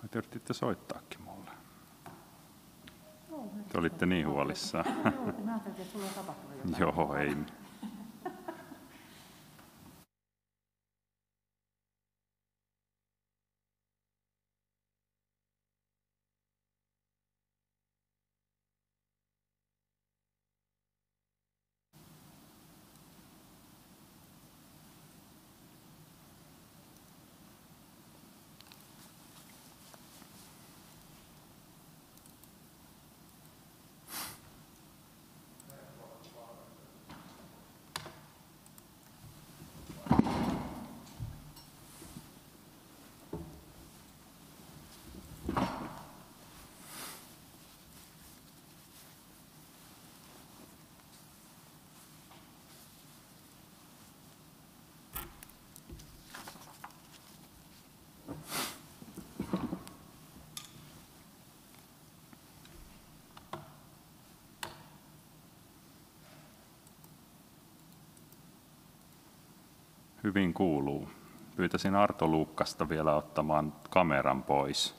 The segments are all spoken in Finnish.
Te yrititte soittaakin mulle. Te olitte niin huolissaan. Joo, mä ajattelin, että sulla on tapahtunut jotain. Joo, ei. Hyvin kuuluu. Pyytäisin Arto Luukkasta vielä ottamaan kameran pois.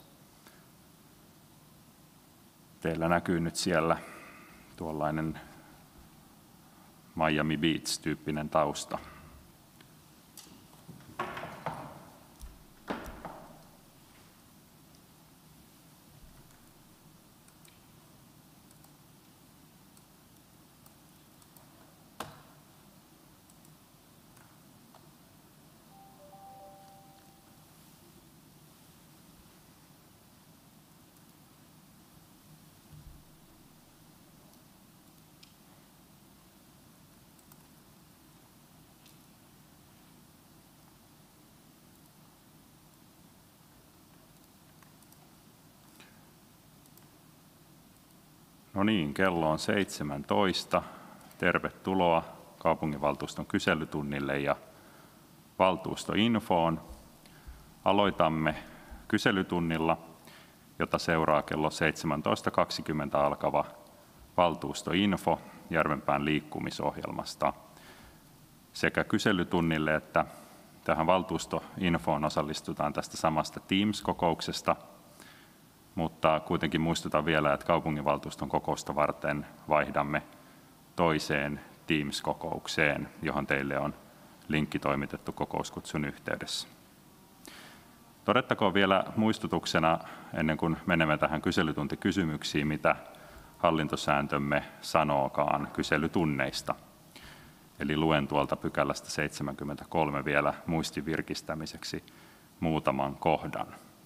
Teillä näkyy nyt siellä tuollainen Miami Beach-tyyppinen tausta. No niin, kello on 17. Tervetuloa kaupunginvaltuuston kyselytunnille ja valtuustoinfoon. Aloitamme kyselytunnilla, jota seuraa kello 17.20 alkava valtuustoinfo Järvenpään liikkumisohjelmasta. Sekä kyselytunnille että tähän valtuustoinfoon osallistutaan tästä samasta Teams-kokouksesta, mutta kuitenkin muistutan vielä, että kaupunginvaltuuston kokousta varten vaihdamme toiseen Teams-kokoukseen, johon teille on linkki toimitettu kokouskutsun yhteydessä. Todettakoon vielä muistutuksena, ennen kuin menemme tähän kyselytuntikysymyksiin, mitä hallintosääntömme sanookaan kyselytunneista. Eli luen tuolta pykälästä 73 vielä muistin virkistämiseksi muutaman kohdan.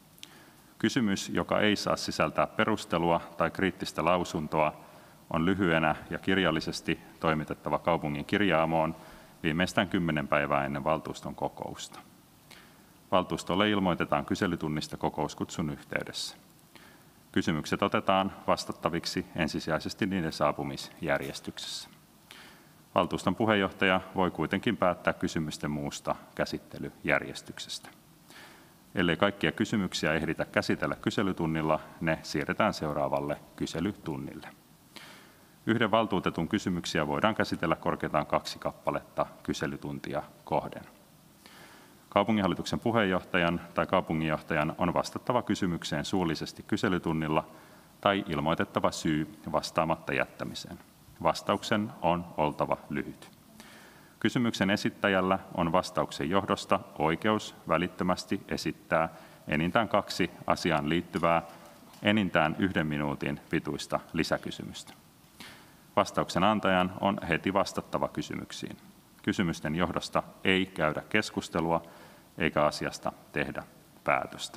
Kysymys, joka ei saa sisältää perustelua tai kriittistä lausuntoa, on lyhyenä ja kirjallisesti toimitettava kaupungin kirjaamoon viimeistään 10 päivää ennen valtuuston kokousta. Valtuustolle ilmoitetaan kyselytunnista kokouskutsun yhteydessä. Kysymykset otetaan vastattaviksi ensisijaisesti niiden saapumisjärjestyksessä. Valtuuston puheenjohtaja voi kuitenkin päättää kysymysten muusta käsittelyjärjestyksestä. Ellei kaikkia kysymyksiä ehditä käsitellä kyselytunnilla, ne siirretään seuraavalle kyselytunnille. Yhden valtuutetun kysymyksiä voidaan käsitellä korkeintaan 2 kappaletta kyselytuntia kohden. Kaupunginhallituksen puheenjohtajan tai kaupunginjohtajan on vastattava kysymykseen suullisesti kyselytunnilla tai ilmoitettava syy vastaamatta jättämiseen. Vastauksen on oltava lyhyt. Kysymyksen esittäjällä on vastauksen johdosta oikeus välittömästi esittää enintään 2 asiaan liittyvää, enintään 1 minuutin pituista lisäkysymystä. Vastauksen antajan on heti vastattava kysymyksiin. Kysymysten johdosta ei käydä keskustelua eikä asiasta tehdä päätöstä.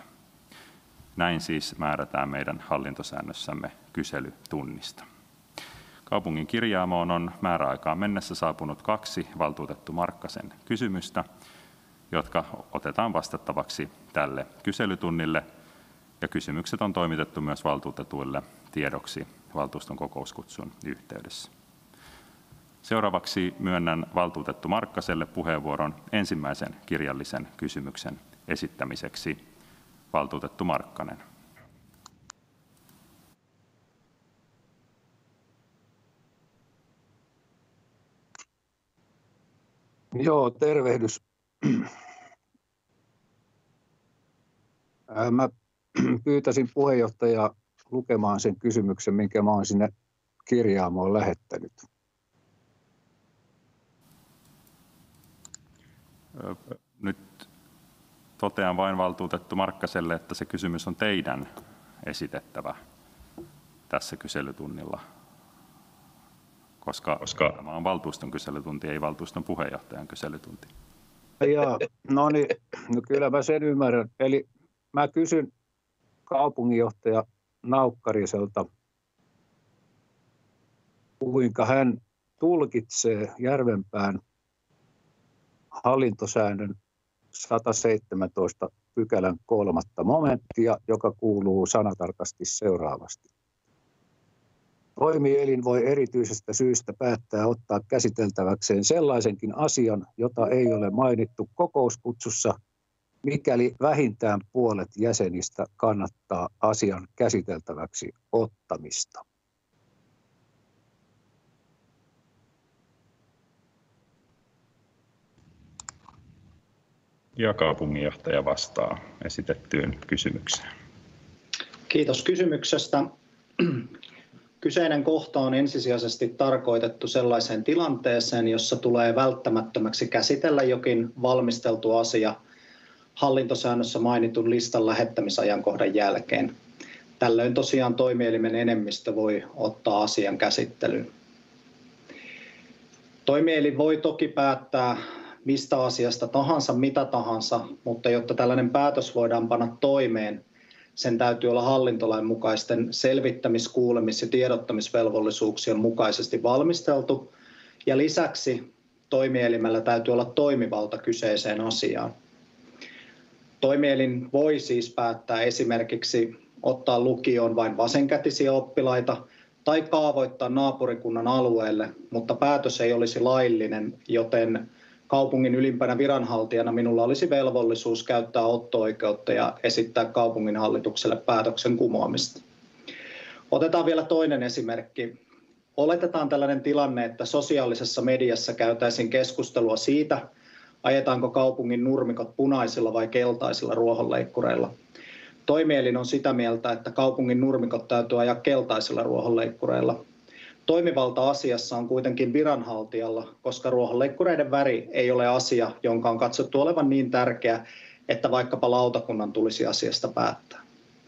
Näin siis määrätään meidän hallintosäännössämme kyselytunnista. Kaupungin kirjaamoon on määräaikaan mennessä saapunut 2 valtuutettu Markkasen kysymystä, jotka otetaan vastattavaksi tälle kyselytunnille, ja kysymykset on toimitettu myös valtuutetuille tiedoksi valtuuston kokouskutsun yhteydessä. Seuraavaksi myönnän valtuutettu Markkaselle puheenvuoron ensimmäisen kirjallisen kysymyksen esittämiseksi. Valtuutettu Markkanen. Joo, tervehdys. Mä pyytäisin puheenjohtajaa lukemaan sen kysymyksen, minkä mä olen sinne kirjaamoon lähettänyt. Nyt totean vain valtuutettu Markkaselle, että se kysymys on teidän esitettävä tässä kyselytunnilla, koska tämä on valtuuston kyselytunti, ei valtuuston puheenjohtajan kyselytunti. Ja, no niin, no kyllä mä sen ymmärrän. Eli mä kysyn kaupunginjohtaja Naukkariselta, kuinka hän tulkitsee Järvenpään hallintosäännön 117 pykälän 3. momenttia, joka kuuluu sanatarkasti seuraavasti. Toimielin voi erityisestä syystä päättää ottaa käsiteltäväkseen sellaisenkin asian, jota ei ole mainittu kokouskutsussa, mikäli vähintään puolet jäsenistä kannattaa asian käsiteltäväksi ottamista. Ja kaupunginjohtaja vastaa esitettyyn kysymykseen. Kiitos kysymyksestä. Kyseinen kohta on ensisijaisesti tarkoitettu sellaiseen tilanteeseen, jossa tulee välttämättömäksi käsitellä jokin valmisteltu asia hallintosäännössä mainitun listan lähettämisajankohdan jälkeen. Tällöin tosiaan toimielimen enemmistö voi ottaa asian käsittelyyn. Toimielin voi toki päättää mistä asiasta tahansa, mitä tahansa, mutta jotta tällainen päätös voidaan panna toimeen, sen täytyy olla hallintolain mukaisten selvittämis-, kuulemis- ja tiedottamisvelvollisuuksien mukaisesti valmisteltu, ja lisäksi toimielimellä täytyy olla toimivalta kyseiseen asiaan. Toimielin voi siis päättää esimerkiksi ottaa lukioon vain vasenkätisiä oppilaita tai kaavoittaa naapurikunnan alueelle, mutta päätös ei olisi laillinen, joten kaupungin ylimpänä viranhaltijana minulla olisi velvollisuus käyttää otto-oikeutta ja esittää kaupunginhallitukselle päätöksen kumoamista. Otetaan vielä toinen esimerkki. Oletetaan tällainen tilanne, että sosiaalisessa mediassa käytäisiin keskustelua siitä, ajetaanko kaupungin nurmikot punaisilla vai keltaisilla ruohonleikkureilla. Toimielin on sitä mieltä, että kaupungin nurmikot täytyy ajaa keltaisilla ruohonleikkureilla. Toimivalta asiassa on kuitenkin viranhaltijalla, koska ruohonleikkureiden väri ei ole asia, jonka on katsottu olevan niin tärkeä, että vaikkapa lautakunnan tulisi asiasta päättää.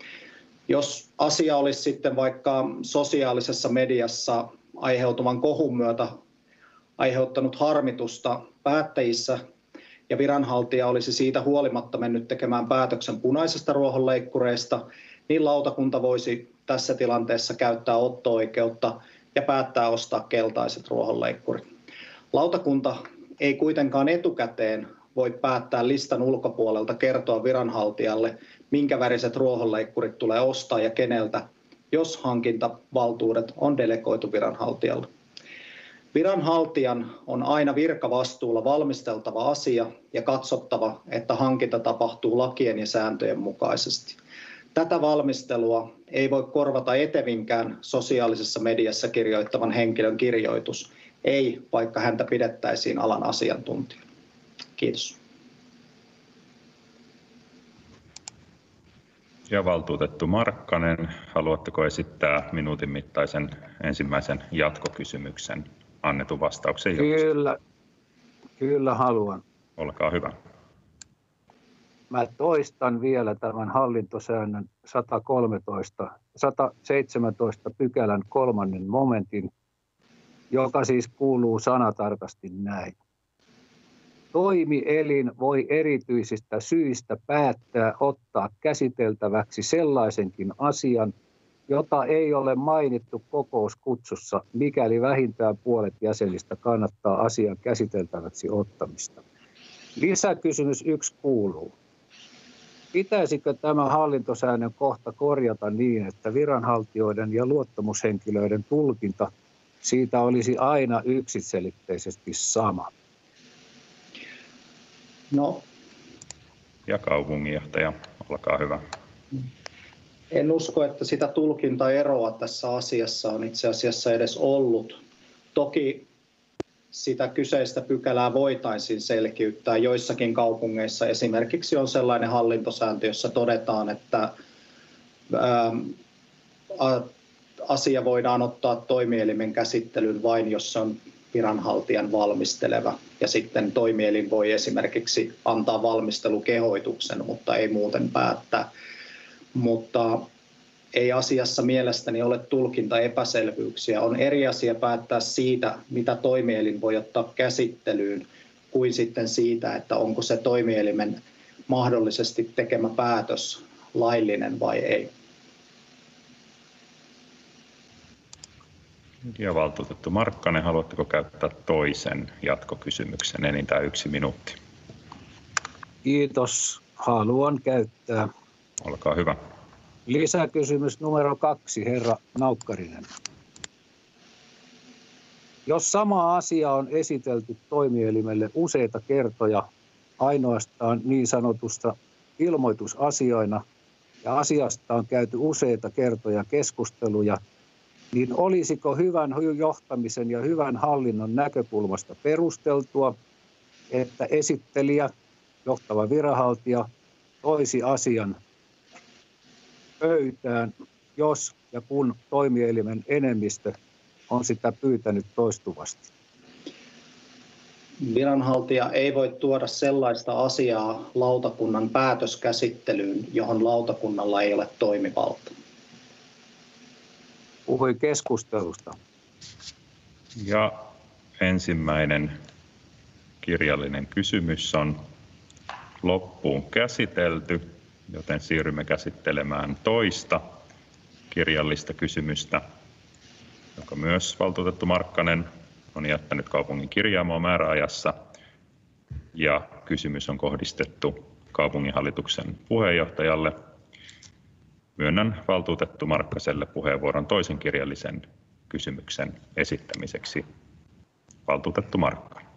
Jos asia olisi sitten vaikka sosiaalisessa mediassa aiheutuvan kohun myötä aiheuttanut harmitusta päättäjissä ja viranhaltija olisi siitä huolimatta mennyt tekemään päätöksen punaisesta ruohonleikkureista, niin lautakunta voisi tässä tilanteessa käyttää otto-oikeutta ja päättää ostaa keltaiset ruohonleikkurit. Lautakunta ei kuitenkaan etukäteen voi päättää listan ulkopuolelta kertoa viranhaltijalle, minkä väriset ruohonleikkurit tulee ostaa ja keneltä, jos hankintavaltuudet on delegoitu viranhaltijalle. Viranhaltijan on aina virkavastuulla valmisteltava asia ja katsottava, että hankinta tapahtuu lakien ja sääntöjen mukaisesti. Tätä valmistelua ei voi korvata etevinkään sosiaalisessa mediassa kirjoittavan henkilön kirjoitus, ei vaikka häntä pidettäisiin alan asiantuntijana. Kiitos. Ja valtuutettu Markkanen, haluatteko esittää minuutin mittaisen ensimmäisen jatkokysymyksen annetun vastauksen johdosta? Kyllä haluan. Olkaa hyvä. Mä toistan vielä tämän hallintosäännön 117 pykälän 3. momentin, joka siis kuuluu sanatarkasti näin. Toimielin voi erityisistä syistä päättää ottaa käsiteltäväksi sellaisenkin asian, jota ei ole mainittu kokouskutsussa, mikäli vähintään puolet jäsenistä kannattaa asian käsiteltäväksi ottamista. Lisäkysymys 1 kuuluu. Pitäisikö tämä hallintosäännön kohta korjata niin, että viranhaltijoiden ja luottamushenkilöiden tulkinta siitä olisi aina yksiselitteisesti sama? No, ja kaupunginjohtaja, olkaa hyvä. En usko, että sitä tulkintaeroa tässä asiassa on itse asiassa edes ollut. Toki sitä kyseistä pykälää voitaisiin selkiyttää. Joissakin kaupungeissa esimerkiksi on sellainen hallintosääntö, jossa todetaan, että asia voidaan ottaa toimielimen käsittelyyn vain, jos se on viranhaltijan valmisteleva. Ja sitten toimielin voi esimerkiksi antaa valmistelukehoituksen, mutta ei muuten päättää. Mutta ei asiassa mielestäni ole tulkintaepäselvyyksiä. On eri asia päättää siitä, mitä toimielin voi ottaa käsittelyyn, kuin sitten siitä, että onko se toimielimen mahdollisesti tekemä päätös laillinen vai ei. Ja valtuutettu Markkanen, haluatteko käyttää toisen jatkokysymyksen, enintään 1 minuutti? Kiitos. Haluan käyttää. Olkaa hyvä. Lisäkysymys numero 2, herra Naukkarinen. Jos sama asia on esitelty toimielimelle useita kertoja ainoastaan niin sanotusta ilmoitusasioina ja asiasta on käyty useita kertoja keskusteluja, niin olisiko hyvän johtamisen ja hyvän hallinnon näkökulmasta perusteltua, että esittelijä, johtava viranhaltija, toisi asian pöytään, jos ja kun toimielimen enemmistö on sitä pyytänyt toistuvasti? Viranhaltija ei voi tuoda sellaista asiaa lautakunnan päätöskäsittelyyn, johon lautakunnalla ei ole toimivalta. Puhui keskustelusta. Ja ensimmäinen kirjallinen kysymys on loppuun käsitelty, joten siirrymme käsittelemään toista kirjallista kysymystä, joka myös valtuutettu Markkanen on jättänyt kaupungin kirjaamoon määräajassa. Ja kysymys on kohdistettu kaupunginhallituksen puheenjohtajalle. Myönnän valtuutettu Markkaselle puheenvuoron toisen kirjallisen kysymyksen esittämiseksi. Valtuutettu Markkanen.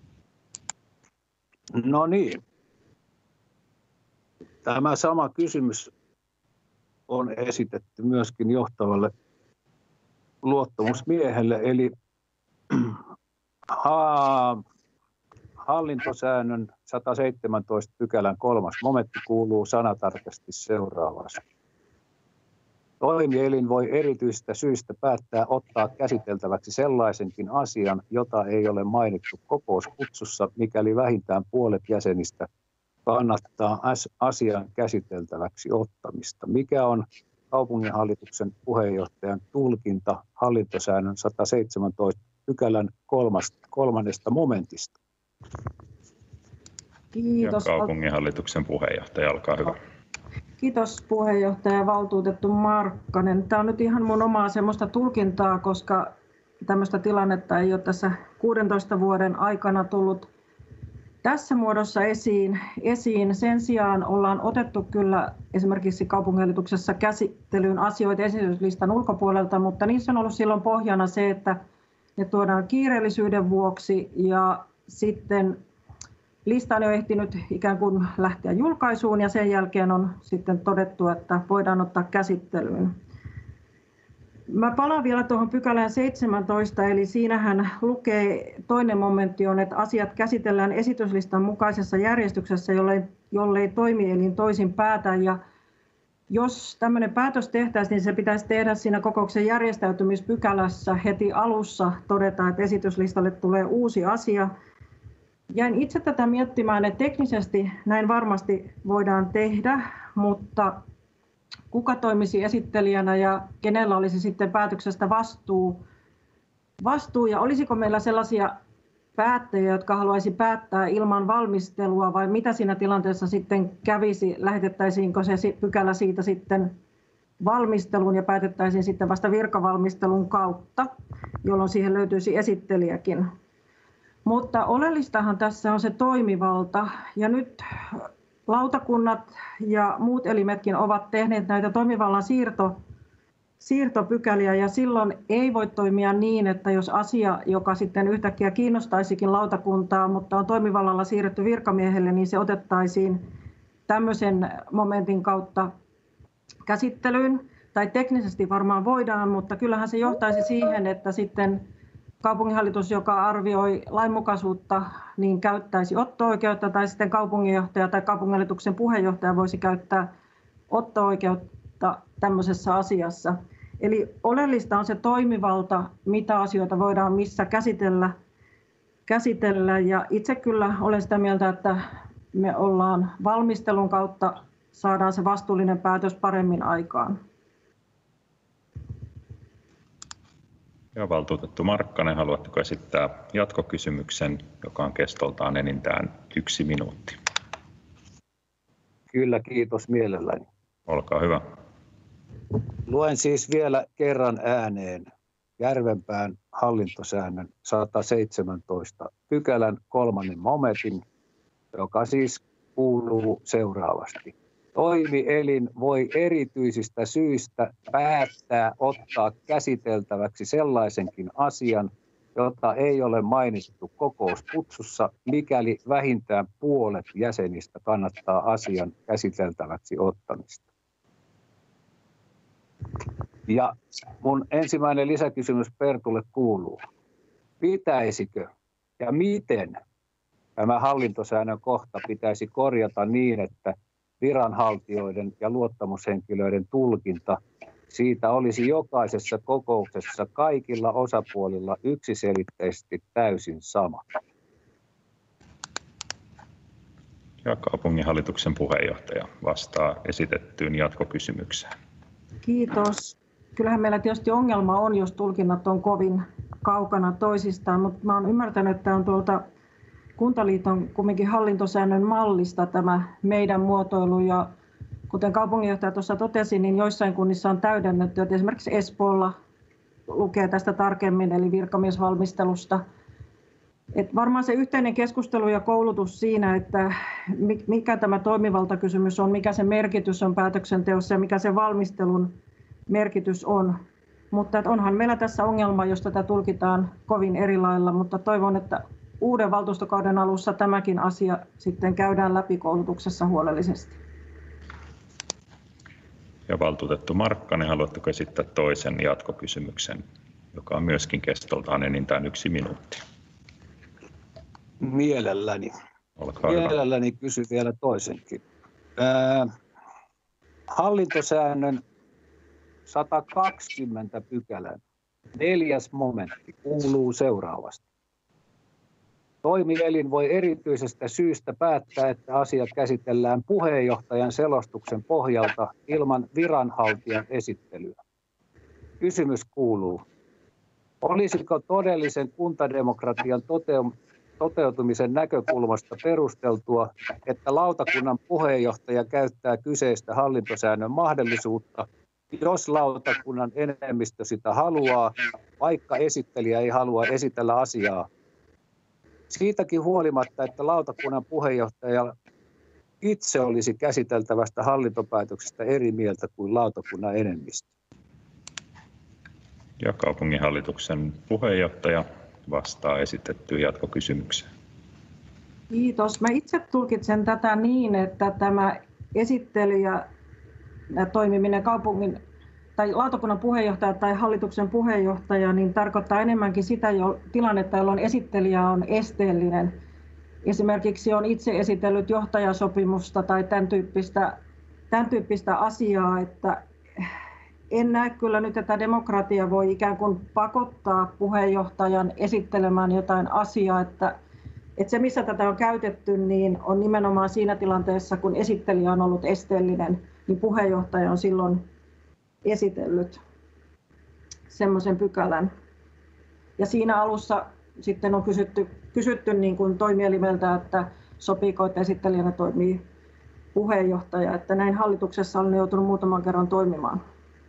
No niin. Tämä sama kysymys on esitetty myöskin johtavalle luottamusmiehelle, eli hallintosäännön 117 pykälän 3. momentti kuuluu sanatarkasti seuraavasti. Toimielin voi erityistä syistä päättää ottaa käsiteltäväksi sellaisenkin asian, jota ei ole mainittu kokouskutsussa, mikäli vähintään puolet jäsenistä kannattaa asian käsiteltäväksi ottamista. Mikä on kaupunginhallituksen puheenjohtajan tulkinta hallintosäännön 117 pykälän 3. momentista? Kiitos. Ja kaupunginhallituksen puheenjohtaja, olkaa hyvä. Kiitos puheenjohtaja valtuutettu Markkanen. Tämä on nyt ihan mun omaa semmoista tulkintaa, koska tämmöistä tilannetta ei ole tässä 16 vuoden aikana tullut tässä muodossa esiin. Sen sijaan ollaan otettu kyllä esimerkiksi kaupunginhallituksessa käsittelyyn asioita esityslistan ulkopuolelta, mutta niissä on ollut silloin pohjana se, että ne tuodaan kiireellisyyden vuoksi ja sitten lista on jo ehtinyt ikään kuin lähteä julkaisuun ja sen jälkeen on sitten todettu, että voidaan ottaa käsittelyyn. Mä palaan vielä tuohon pykälään 17, eli siinähän lukee, toinen momentti on, että asiat käsitellään esityslistan mukaisessa järjestyksessä, jollei toimielin toisin päätä. Ja jos tämmöinen päätös tehtäisiin, niin se pitäisi tehdä siinä kokouksen järjestäytymispykälässä heti alussa todeta, että esityslistalle tulee uusi asia. Jäin itse tätä miettimään, että teknisesti näin varmasti voidaan tehdä, mutta kuka toimisi esittelijänä ja kenellä olisi sitten päätöksestä vastuu ja olisiko meillä sellaisia päättäjiä, jotka haluaisi päättää ilman valmistelua vai mitä siinä tilanteessa sitten kävisi, lähetettäisiinkö se pykälä siitä sitten valmisteluun ja päätettäisiin sitten vasta virkavalmistelun kautta, jolloin siihen löytyisi esittelijäkin. Mutta oleellistahan tässä on se toimivalta ja nyt lautakunnat ja muut elimetkin ovat tehneet näitä toimivallan siirtopykäliä ja silloin ei voi toimia niin, että jos asia, joka sitten yhtäkkiä kiinnostaisikin lautakuntaa, mutta on toimivallalla siirretty virkamiehelle, niin se otettaisiin tämmöisen momentin kautta käsittelyyn. Tai teknisesti varmaan voidaan, mutta kyllähän se johtaisi siihen, että sitten kaupunginhallitus, joka arvioi lainmukaisuutta, niin käyttäisi otto-oikeutta tai sitten kaupunginjohtaja tai kaupunginhallituksen puheenjohtaja voisi käyttää otto-oikeutta valitusta tämmöisessä asiassa. Eli oleellista on se toimivalta, mitä asioita voidaan missä käsitellä. Ja itse kyllä olen sitä mieltä, että me ollaan valmistelun kautta saadaan se vastuullinen päätös paremmin aikaan. Ja valtuutettu Markkanen, haluatteko esittää jatkokysymyksen, joka on kestoltaan enintään 1 minuutti? Kyllä, kiitos mielelläni. Olkaa hyvä. Luen siis vielä kerran ääneen Järvenpään hallintosäännön 117 pykälän 3. momentin, joka siis kuuluu seuraavasti. Toimielin voi erityisistä syistä päättää ottaa käsiteltäväksi sellaisenkin asian, jota ei ole mainittu kokouskutsussa, mikäli vähintään puolet jäsenistä kannattaa asian käsiteltäväksi ottamista. Ja mun ensimmäinen lisäkysymys Pertulle kuuluu, pitäisikö ja miten tämä hallintosäännön kohta pitäisi korjata niin, että viranhaltijoiden ja luottamushenkilöiden tulkinta siitä olisi jokaisessa kokouksessa kaikilla osapuolilla yksiselitteisesti täysin sama. Ja kaupunginhallituksen puheenjohtaja vastaa esitettyyn jatkokysymykseen. Kiitos. Kyllähän meillä tietysti ongelma on, jos tulkinnat on kovin kaukana toisistaan, mutta mä olen ymmärtänyt, että on tuolta Kuntaliiton kumminkin hallintosäännön mallista tämä meidän muotoilu. Ja kuten kaupunginjohtaja tuossa totesi, niin joissain kunnissa on täydennetty, että esimerkiksi Espoolla lukee tästä tarkemmin, eli virkamiesvalmistelusta. Et varmaan se yhteinen keskustelu ja koulutus siinä, että mikä tämä toimivaltakysymys on, mikä se merkitys on päätöksenteossa ja mikä se valmistelun merkitys on. Mutta onhan meillä tässä ongelma, jos tätä tulkitaan kovin eri lailla, mutta toivon, että uuden valtuustokauden alussa tämäkin asia sitten käydään läpi koulutuksessa huolellisesti. Ja valtuutettu Markkanen, haluatteko esittää toisen jatkokysymyksen, joka on myöskin kestoltaan enintään 1 minuutti? Mielelläni. Mielelläni kysyn vielä toisenkin. Hallintosäännön 120 pykälän 4. momentti kuuluu seuraavasti. Toimielin voi erityisestä syystä päättää, että asia käsitellään puheenjohtajan selostuksen pohjalta ilman viranhaltijan esittelyä. Kysymys kuuluu, olisiko todellisen kuntademokratian toteutumisen näkökulmasta perusteltua, että lautakunnan puheenjohtaja käyttää kyseistä hallintosäännön mahdollisuutta, jos lautakunnan enemmistö sitä haluaa, vaikka esittelijä ei halua esitellä asiaa. Siitäkin huolimatta, että lautakunnan puheenjohtaja itse olisi käsiteltävästä hallintopäätöksestä eri mieltä kuin lautakunnan enemmistö. Ja kaupunginhallituksen puheenjohtaja vastaa esitettyyn jatkokysymykseen. Kiitos. Mä itse tulkitsen tätä niin, että tämä esittelijä toimiminen kaupungin tai lautakunnan puheenjohtaja tai hallituksen puheenjohtaja niin tarkoittaa enemmänkin sitä tilannetta, jolloin esittelijä on esteellinen. Esimerkiksi on itse esitellyt johtajasopimusta tai tämän tyyppistä asiaa, että en näe kyllä nyt, että demokratia voi ikään kuin pakottaa puheenjohtajan esittelemään jotain asiaa, että se missä tätä on käytetty niin on nimenomaan siinä tilanteessa, kun esittelijä on ollut esteellinen, niin puheenjohtaja on silloin esitellyt semmoisen pykälän. Ja siinä alussa sitten on kysytty niin kuin toimielimeltä, että sopiiko, että esittelijänä toimii puheenjohtaja, että näin hallituksessa olen joutunut muutaman kerran toimimaan.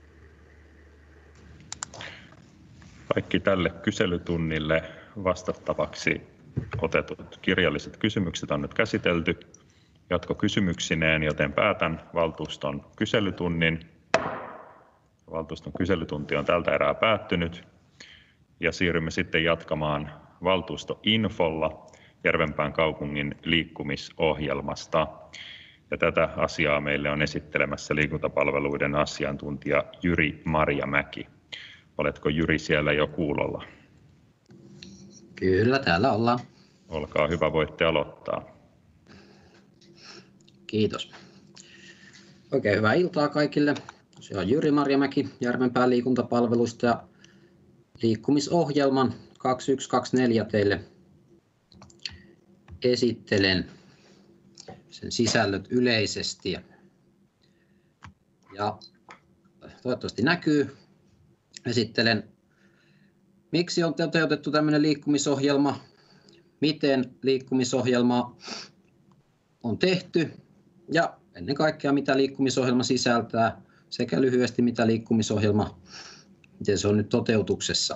Kaikki tälle kyselytunnille vastattavaksi otetut kirjalliset kysymykset on nyt käsitelty jatkokysymyksineen, joten päätän valtuuston kyselytunnin. Valtuuston kyselytunti on tältä erää päättynyt ja siirrymme sitten jatkamaan valtuustoinfolla Järvenpään kaupungin liikkumisohjelmasta. Ja tätä asiaa meille on esittelemässä liikuntapalveluiden asiantuntija Jyri Marjamäki. Oletko Jyri siellä jo kuulolla? Kyllä, täällä ollaan. Olkaa hyvä, voitte aloittaa. Kiitos. Oikein hyvää iltaa kaikille. tosiaan Jyri Marjamäki Järvenpään liikuntapalvelusta ja liikkumisohjelman 2124 teille esittelen sen sisällöt yleisesti. Ja toivottavasti näkyy. Esittelen, miksi on toteutettu tämmöinen liikkumisohjelma, miten liikkumisohjelma on tehty ja ennen kaikkea mitä liikkumisohjelma sisältää sekä lyhyesti mitä liikkumisohjelma, miten se on nyt toteutuksessa.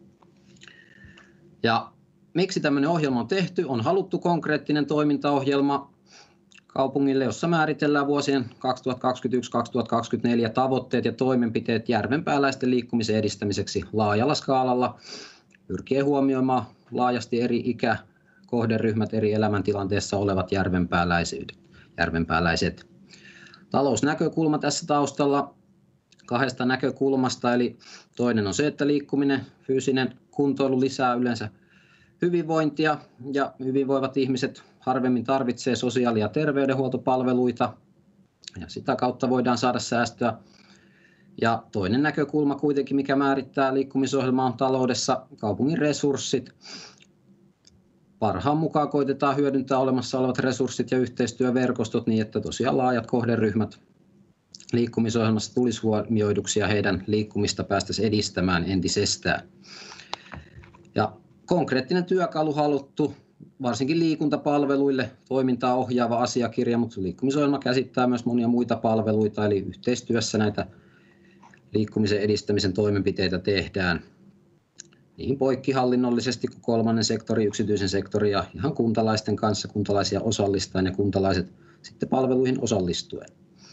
Ja miksi tämmöinen ohjelma on tehty? On haluttu konkreettinen toimintaohjelma kaupungille, jossa määritellään vuosien 2021-2024 tavoitteet ja toimenpiteet järvenpääläisten liikkumisen edistämiseksi laajalla skaalalla, pyrkien huomioimaan laajasti eri ikäkohderyhmät, eri elämäntilanteessa olevat järvenpääläiset. Talousnäkökulma tässä taustalla kahdesta näkökulmasta, eli toinen on se, että liikkuminen, fyysinen kuntoilu lisää yleensä hyvinvointia ja hyvinvoivat ihmiset harvemmin tarvitsee sosiaali- ja terveydenhuoltopalveluita ja sitä kautta voidaan saada säästöä. Ja toinen näkökulma kuitenkin, mikä määrittää liikkumisohjelmaa on taloudessa kaupungin resurssit. Parhaan mukaan koitetaan hyödyntää olemassa olevat resurssit ja yhteistyöverkostot niin, että tosiaan laajat kohderyhmät liikkumisohjelmassa tulisi huomioiduksi ja heidän liikkumista päästäisiin edistämään entisestään. Ja konkreettinen työkalu haluttu, varsinkin liikuntapalveluille toimintaa ohjaava asiakirja, mutta liikkumisohjelma käsittää myös monia muita palveluita, eli yhteistyössä näitä liikkumisen edistämisen toimenpiteitä tehdään niin poikkihallinnollisesti kuin kolmannen sektorin, yksityisen sektorin ja ihan kuntalaisten kanssa, kuntalaisia osallistaen ja kuntalaiset sitten palveluihin osallistuen.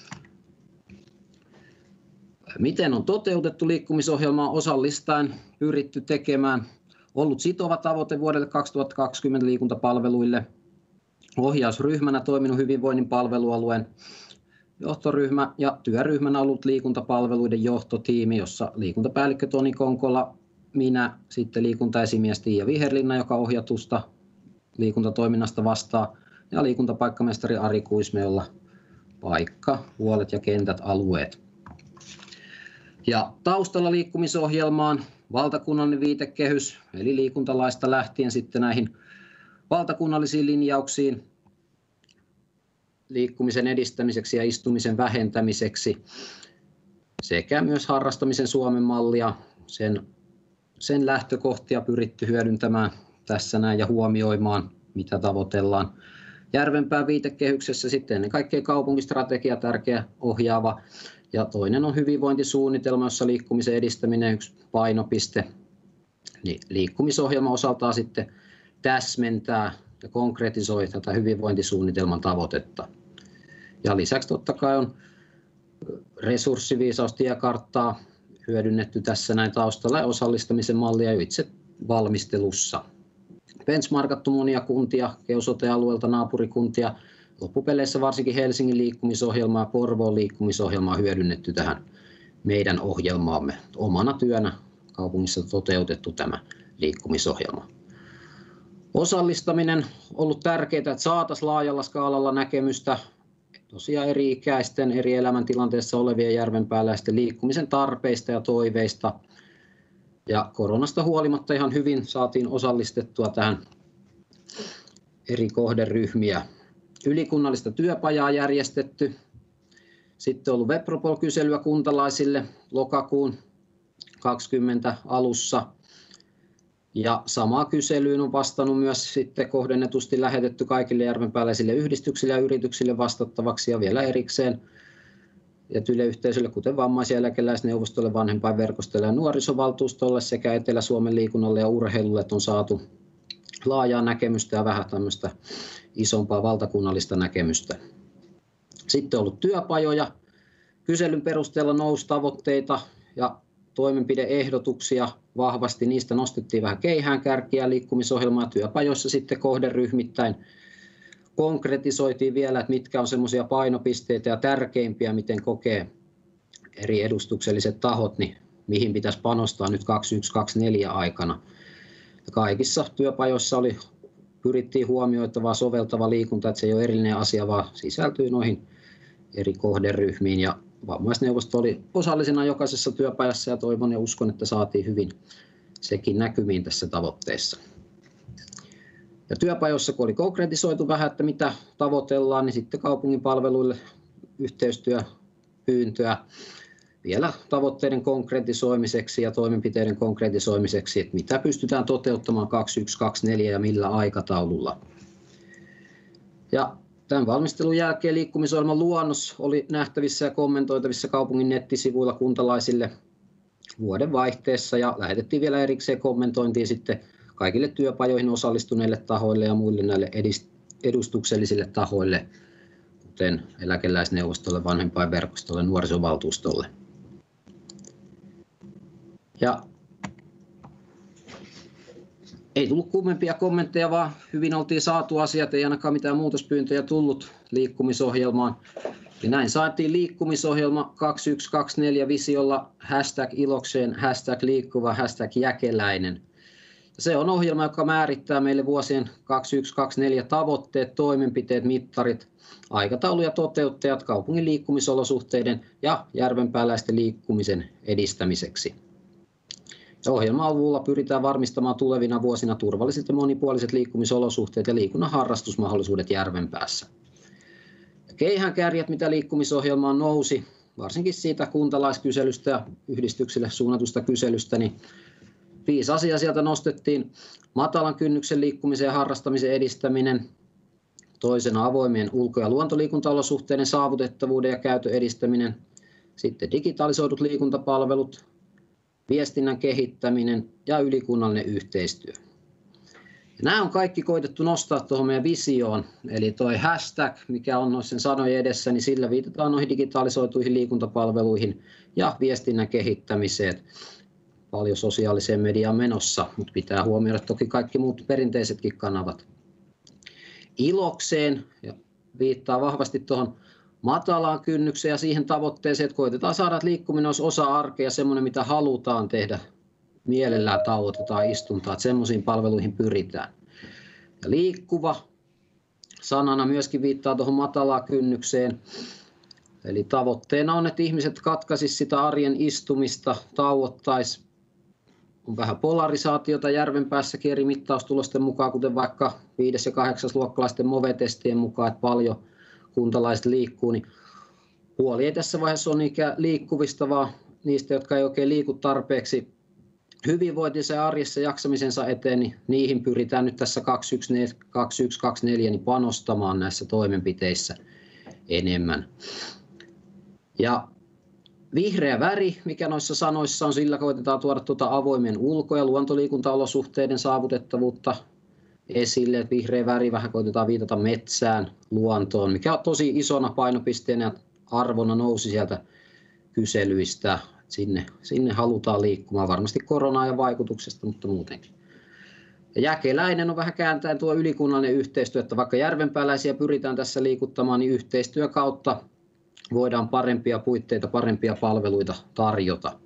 Miten on toteutettu liikkumisohjelmaa osallistaen, pyritty tekemään? Ollut sitova tavoite vuodelle 2020 liikuntapalveluille. Ohjausryhmänä toiminut hyvinvoinnin palvelualueen johtoryhmä ja työryhmänä ollut liikuntapalveluiden johtotiimi, jossa liikuntapäällikkö Toni Konkola, minä, sitten liikuntaesimies Tiia Viherlinna, joka ohjatusta liikuntatoiminnasta vastaa, ja liikuntapaikkamestari Ari Kuisme, jolla paikka, huolet ja kentät, alueet. Ja taustalla liikkumisohjelmaan valtakunnallinen viitekehys, eli liikuntalaista lähtien sitten näihin valtakunnallisiin linjauksiin liikkumisen edistämiseksi ja istumisen vähentämiseksi sekä myös harrastamisen Suomen mallia, sen lähtökohtia pyritty hyödyntämään tässä näin ja huomioimaan, mitä tavoitellaan. Järvenpään viitekehyksessä sitten ennen kaikkea kaupunkistrategia tärkeä ohjaava. Ja toinen on hyvinvointisuunnitelma, jossa liikkumisen edistäminen yksi painopiste. Niin liikkumisohjelma osaltaan sitten täsmentää ja konkretisoi tätä hyvinvointisuunnitelman tavoitetta. Ja lisäksi totta kai on resurssiviisaustiekarttaa hyödynnetty tässä näin taustalla ja osallistamisen mallia jo itse valmistelussa. Benchmarkattu monia kuntia, Keusote-alueelta naapurikuntia. Loppupeleissä varsinkin Helsingin liikkumisohjelmaa ja Porvoon liikkumisohjelmaa hyödynnetty tähän meidän ohjelmaamme. Omana työnä kaupungissa toteutettu tämä liikkumisohjelma. Osallistaminen on ollut tärkeää, että saataisiin laajalla skaalalla näkemystä tosiaan eri-ikäisten, eri elämäntilanteessa olevien järvenpääläisten liikkumisen tarpeista ja toiveista. Ja koronasta huolimatta ihan hyvin saatiin osallistettua tähän eri kohderyhmiä. Ylikunnallista työpajaa järjestetty. Sitten on ollut Webpropol-kyselyä kuntalaisille lokakuun 2020 alussa. Ja samaa kyselyyn on vastannut myös sitten kohdennetusti lähetetty kaikille järvenpääläisille yhdistyksille ja yrityksille vastattavaksi ja vielä erikseen tietyille yhteisöille, kuten vammais- ja eläkeläisneuvostolle, vanhempainverkostolle ja nuorisovaltuustolle sekä Etelä-Suomen liikunnalle ja urheilulle on saatu laajaa näkemystä ja vähän tämmöistä isompaa valtakunnallista näkemystä. Sitten on ollut työpajoja. Kyselyn perusteella nousi tavoitteita ja toimenpide-ehdotuksia vahvasti. Niistä nostettiin vähän keihäänkärkiä liikkumisohjelmaa työpajoissa sitten kohderyhmittäin. Konkretisoitiin vielä, että mitkä on semmoisia painopisteitä ja tärkeimpiä, miten kokee eri edustukselliset tahot, niin mihin pitäisi panostaa nyt 21-24 aikana. Ja kaikissa työpajoissa pyrittiin huomioitavaa soveltava liikunta, että se ei ole erillinen asia, vaan sisältyy noihin eri kohderyhmiin. Ja vammaisneuvosto oli osallisena jokaisessa työpajassa ja toivon ja uskon, että saatiin hyvin sekin näkymiin tässä tavoitteessa. Ja työpajoissa, kun oli konkretisoitu vähän, että mitä tavoitellaan, niin sitten kaupungin palveluille yhteistyöpyyntöä vielä tavoitteiden konkretisoimiseksi ja toimenpiteiden konkretisoimiseksi, että mitä pystytään toteuttamaan 2124 ja millä aikataululla. Ja tämän valmistelun jälkeen liikkumisohjelman luonnos oli nähtävissä ja kommentoitavissa kaupungin nettisivuilla kuntalaisille vuoden vaihteessa ja lähetettiin vielä erikseen kommentointiin sitten kaikille työpajoihin osallistuneille tahoille ja muille näille edustuksellisille tahoille, kuten eläkeläisneuvostolle, vanhempainverkostolle, nuorisovaltuustolle. Ja ei tullut kummempia kommentteja, vaan hyvin oltiin saatu asiat, ei ainakaan mitään muutospyyntöjä tullut liikkumisohjelmaan. Ja näin saatiin liikkumisohjelma 2124 visiolla #ilokseen, #liikkuva, #jäkeläinen. Se on ohjelma, joka määrittää meille vuosien 2124 tavoitteet, toimenpiteet, mittarit, aikataulu ja toteuttajat kaupungin liikkumisolosuhteiden ja järvenpääläisten liikkumisen edistämiseksi. Ohjelman avulla pyritään varmistamaan tulevina vuosina turvalliset ja monipuoliset liikkumisolosuhteet ja liikunnan harrastusmahdollisuudet Järvenpäässä. Keihäänkärjet, mitä liikkumisohjelmaan nousi, varsinkin siitä kuntalaiskyselystä ja yhdistyksille suunnatusta kyselystä, niin 5 asiaa sieltä nostettiin. Matalan kynnyksen liikkumisen ja harrastamisen edistäminen, toisena avoimien ulko- ja luontoliikuntaolosuhteiden saavutettavuuden ja käytön edistäminen, sitten digitalisoidut liikuntapalvelut, viestinnän kehittäminen ja ylikunnallinen yhteistyö. Ja nämä on kaikki koitettu nostaa tuohon meidän visioon, eli tuo hashtag, mikä on noissa sanojen edessä, niin sillä viitataan noihin digitalisoituihin liikuntapalveluihin ja viestinnän kehittämiseen. Paljon sosiaaliseen mediaan menossa, mutta pitää huomioida toki kaikki muut perinteisetkin kanavat. Ilokseen ja viittaa vahvasti tuohon matalaan kynnykseen ja siihen tavoitteeseen, että koitetaan saada, että liikkuminen olisi osa arkea, semmoinen mitä halutaan tehdä, mielellään tauotetaan istuntaa, että semmoisiin palveluihin pyritään. Ja liikkuva sanana myöskin viittaa tuohon matalaan kynnykseen. Eli tavoitteena on, että ihmiset katkaisisivat sitä arjen istumista, tauottaisi. On vähän polarisaatiota Järvenpäässäkin eri mittaustulosten mukaan, kuten vaikka 5- ja 8-luokkalaisten MOVE-testien mukaan, että paljon kuntalaiset liikkuu. Niin huoli ei tässä vaiheessa ole niinkään liikkuvista, vaan niistä, jotka ei oikein liiku tarpeeksi hyvinvointinsa ja arjessa jaksamisensa eteen, niin niihin pyritään nyt tässä 2124 niin panostamaan näissä toimenpiteissä enemmän. Ja vihreä väri, mikä noissa sanoissa on, sillä koitetaan tuoda avoimien ulko- ja luontoliikuntaolosuhteiden saavutettavuutta esille. Vihreä väri vähän koitetaan viitata metsään, luontoon, mikä on tosi isona painopisteenä ja arvona nousi sieltä kyselyistä. Sinne halutaan liikkumaan varmasti korona-ajan vaikutuksesta, mutta muutenkin. Ja jäkeläinen on vähän kääntäen tuo ylikunnallinen yhteistyö, että vaikka järvenpääläisiä pyritään tässä liikuttamaan, niin yhteistyö kautta voidaan parempia puitteita, parempia palveluita tarjota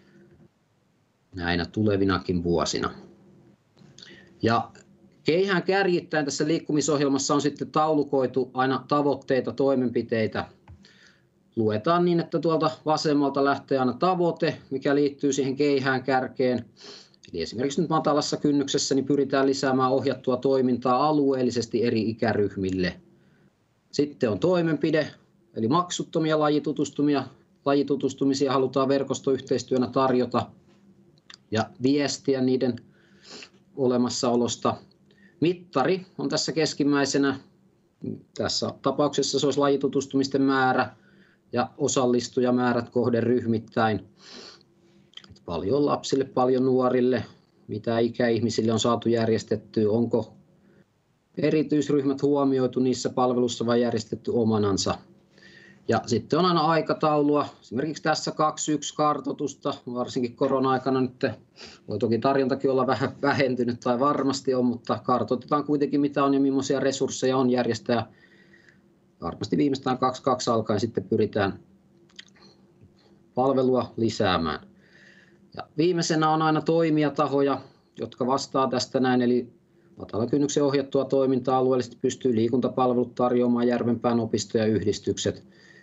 näinä tulevinakin vuosina. Ja keihään kärjittäen tässä liikkumisohjelmassa on sitten taulukoitu aina tavoitteita, toimenpiteitä. Luetaan niin, että tuolta vasemmalta lähtee aina tavoite, mikä liittyy siihen keihään kärkeen. Eli esimerkiksi nyt matalassa kynnyksessä niin pyritään lisäämään ohjattua toimintaa alueellisesti eri ikäryhmille. Sitten on toimenpide, eli maksuttomia lajitutustumisia halutaan verkostoyhteistyönä tarjota ja viestiä niiden olemassaolosta. Mittari on tässä keskimmäisenä. Tässä tapauksessa se olisi lajitutustumisten määrä ja osallistujamäärät kohderyhmittäin. Paljon lapsille, paljon nuorille, mitä ikäihmisille on saatu järjestettyä, onko erityisryhmät huomioitu niissä palveluissa vai järjestetty omanansa. Ja sitten on aina aikataulua, esimerkiksi tässä 2.1 kartoitusta, varsinkin korona-aikana nyt voi toki tarjontakin olla vähän vähentynyt tai varmasti on, mutta kartoitetaan kuitenkin mitä on ja millaisia resursseja on järjestää. Varmasti viimeistään 2.2 alkaen sitten pyritään palvelua lisäämään. Ja viimeisenä on aina toimijatahoja, jotka vastaa tästä näin, eli matalan kynnyksen ohjattua toimintaa alueellisesti pystyy liikuntapalvelut tarjoamaan Järvenpään opisto ja yhdistykset.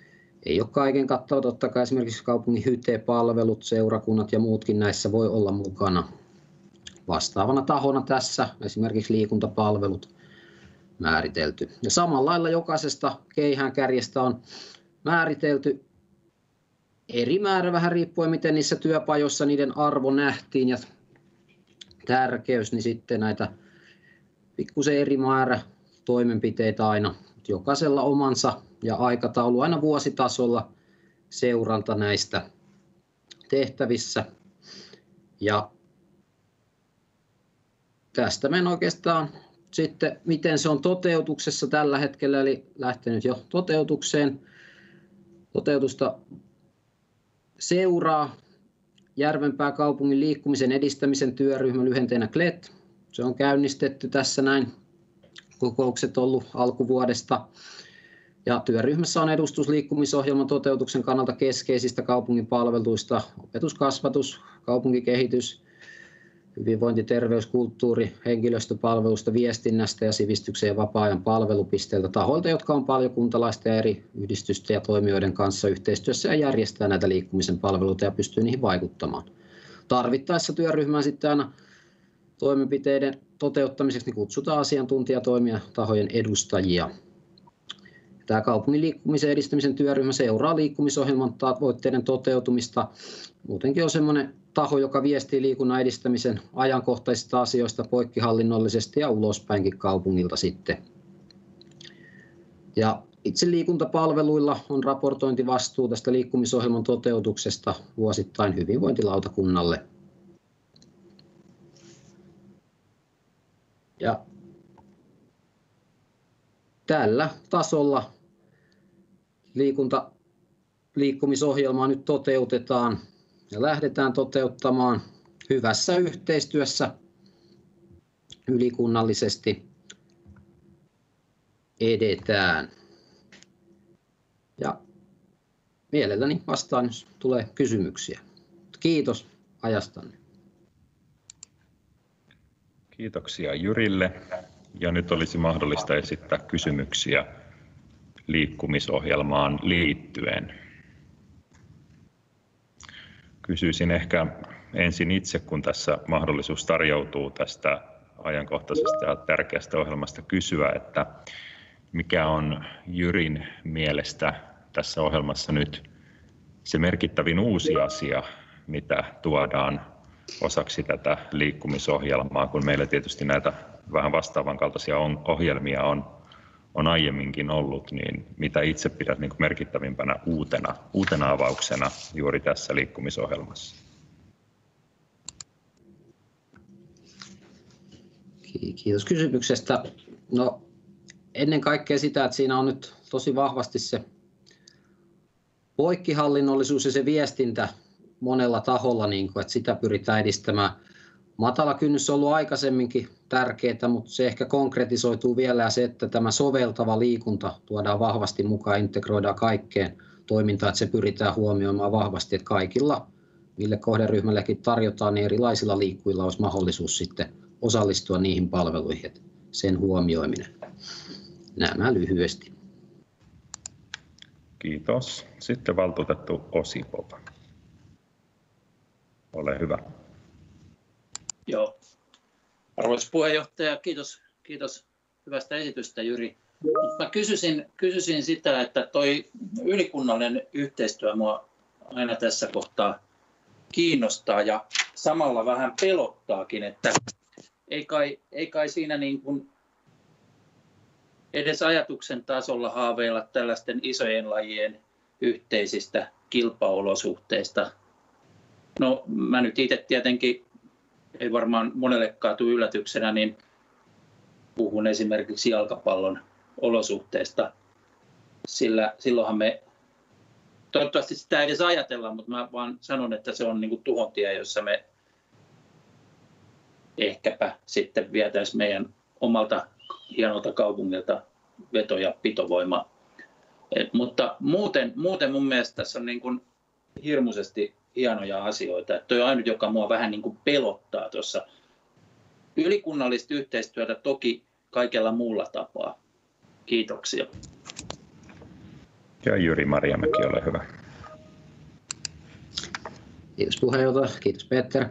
Ei ole kaiken kattava, totta kai esimerkiksi kaupungin hyte-palvelut, seurakunnat ja muutkin näissä voi olla mukana. Vastaavana tahona tässä esimerkiksi liikuntapalvelut määritelty. Ja samalla lailla jokaisesta keihäänkärjestä on määritelty eri määrä vähän riippuen miten niissä työpajoissa niiden arvo nähtiin ja tärkeys, niin sitten näitä pikkusen eri määrä toimenpiteitä aina. Jokaisella omansa ja aikataulu aina vuositasolla seuranta näistä tehtävissä. Ja tästä menen oikeastaan sitten, miten se on toteutuksessa tällä hetkellä, eli lähtenyt jo toteutukseen. Toteutusta seuraa Järvenpää kaupungin liikkumisen edistämisen työryhmä lyhenteenä CLET. Se on käynnistetty tässä näin. Kokoukset ollut alkuvuodesta. Ja työryhmässä on edustus liikkumisohjelman toteutuksen kannalta keskeisistä kaupungin palveluista, opetuskasvatus, kaupunkikehitys, hyvinvointi, terveys, kulttuuri, henkilöstöpalvelusta, viestinnästä ja sivistyksen ja vapaa-ajan palvelupisteiltä tahoilta, jotka on paljon kuntalaisten ja eri yhdistysten ja toimijoiden kanssa yhteistyössä ja järjestää näitä liikkumisen palveluita ja pystyy niihin vaikuttamaan. Tarvittaessa työryhmään sitten aina toimenpiteiden toteuttamiseksi niin kutsutaan asiantuntijatoimijatahojen edustajia. Tämä kaupungin liikkumisen edistämisen työryhmä seuraa liikkumisohjelman tavoitteiden toteutumista. Muutenkin on sellainen taho, joka viestii liikunnan edistämisen ajankohtaisista asioista poikkihallinnollisesti ja ulospäinkin kaupungilta sitten. Ja itse liikuntapalveluilla on raportointivastuu tästä liikkumisohjelman toteutuksesta vuosittain hyvinvointilautakunnalle. Ja tällä tasolla liikkumisohjelmaa nyt toteutetaan ja lähdetään toteuttamaan hyvässä yhteistyössä ylikunnallisesti edetään. Ja mielelläni vastaan, jos tulee kysymyksiä. Kiitos ajastanne. Kiitoksia Jyrille. Ja nyt olisi mahdollista esittää kysymyksiä liikkumisohjelmaan liittyen. Kysyisin ehkä ensin itse, kun tässä mahdollisuus tarjoutuu tästä ajankohtaisesta ja tärkeästä ohjelmasta kysyä, että mikä on Jyrin mielestä tässä ohjelmassa nyt se merkittävin uusi asia, mitä tuodaan osaksi tätä liikkumisohjelmaa, kun meillä tietysti näitä vähän vastaavan kaltaisia ohjelmia on aiemminkin ollut, niin mitä itse pidät niin kuin merkittävimpänä uutena avauksena juuri tässä liikkumisohjelmassa? Kiitos kysymyksestä. No, ennen kaikkea sitä, että siinä on nyt tosi vahvasti se poikkihallinnollisuus ja se viestintä monella taholla, niin kuin, että sitä pyritään edistämään. Matala kynnys on ollut aikaisemminkin tärkeää, mutta se ehkä konkretisoituu vielä ja se, että tämä soveltava liikunta tuodaan vahvasti mukaan, integroidaan kaikkeen toimintaan, että se pyritään huomioimaan vahvasti, että kaikilla, mille kohderyhmällekin tarjotaan, niin erilaisilla liikkujilla olisi mahdollisuus sitten osallistua niihin palveluihin, että sen huomioiminen. Nämä lyhyesti. Kiitos. Sitten valtuutettu Osipov. Ole hyvä. Joo. Arvoisa puheenjohtaja, kiitos hyvästä esitystä, Jyri. Mä kysyisin sitä, että toi ylikunnallinen yhteistyö mua aina tässä kohtaa kiinnostaa ja samalla vähän pelottaakin, että ei kai siinä niin kuin edes ajatuksen tasolla haaveilla tällaisten isojen lajien yhteisistä kilpaolosuhteista. No mä nyt itse tietenkin, ei varmaan monellekaan tule yllätyksenä, niin puhun esimerkiksi jalkapallon olosuhteista, sillä silloinhan me, toivottavasti sitä ei edes ajatella, mutta mä vaan sanon, että se on niin kuin tuhontie, jossa me ehkäpä sitten vietäisiin meidän omalta hienolta kaupungilta veto- ja pitovoima. Mutta muuten mun mielestä tässä on niin kuin hirmuisesti hienoja asioita. Tuo on ainut, joka mua vähän niin kuin pelottaa tuossa. Ylikunnallista yhteistyötä toki kaikella muulla tapaa. Kiitoksia. Ja Jyri Marjamäki, ole hyvä. Kiitos puheenjohtaja, kiitos Peter.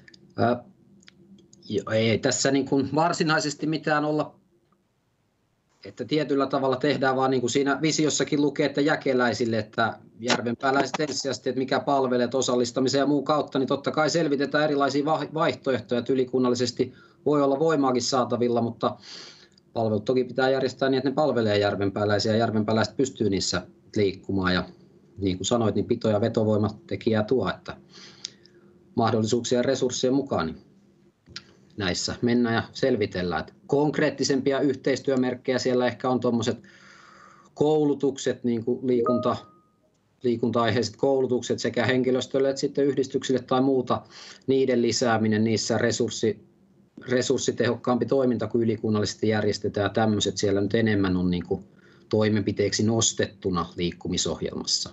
Ei tässä niin kuin varsinaisesti mitään olla, että tietyllä tavalla tehdään, vaan niin kuin siinä visiossakin lukee, että jäkeläisille, että järvenpääläiset ensisijaisesti, että mikä palvelee, että osallistamisen ja muun kautta, niin totta kai selvitetään erilaisia vaihtoehtoja, että ylikunnallisesti voi olla voimaakin saatavilla, mutta palvelut toki pitää järjestää niin, että ne palvelee järvenpääläisiä ja järvenpääläiset pystyy niissä liikkumaan. Ja niin kuin sanoit, niin pito- ja vetovoimatekijää tuo, että mahdollisuuksien ja resurssien mukaan niin näissä mennään ja selvitellään. Että konkreettisempia yhteistyömerkkejä siellä ehkä on tuommoiset koulutukset, niin kuin liikunta-aiheiset koulutukset sekä henkilöstölle että sitten yhdistyksille tai muuta, niiden lisääminen, niissä resurssitehokkaampi toiminta kuin ylikunnallisesti järjestetään ja tämmöiset siellä nyt enemmän on niin kuin toimenpiteeksi nostettuna liikkumisohjelmassa.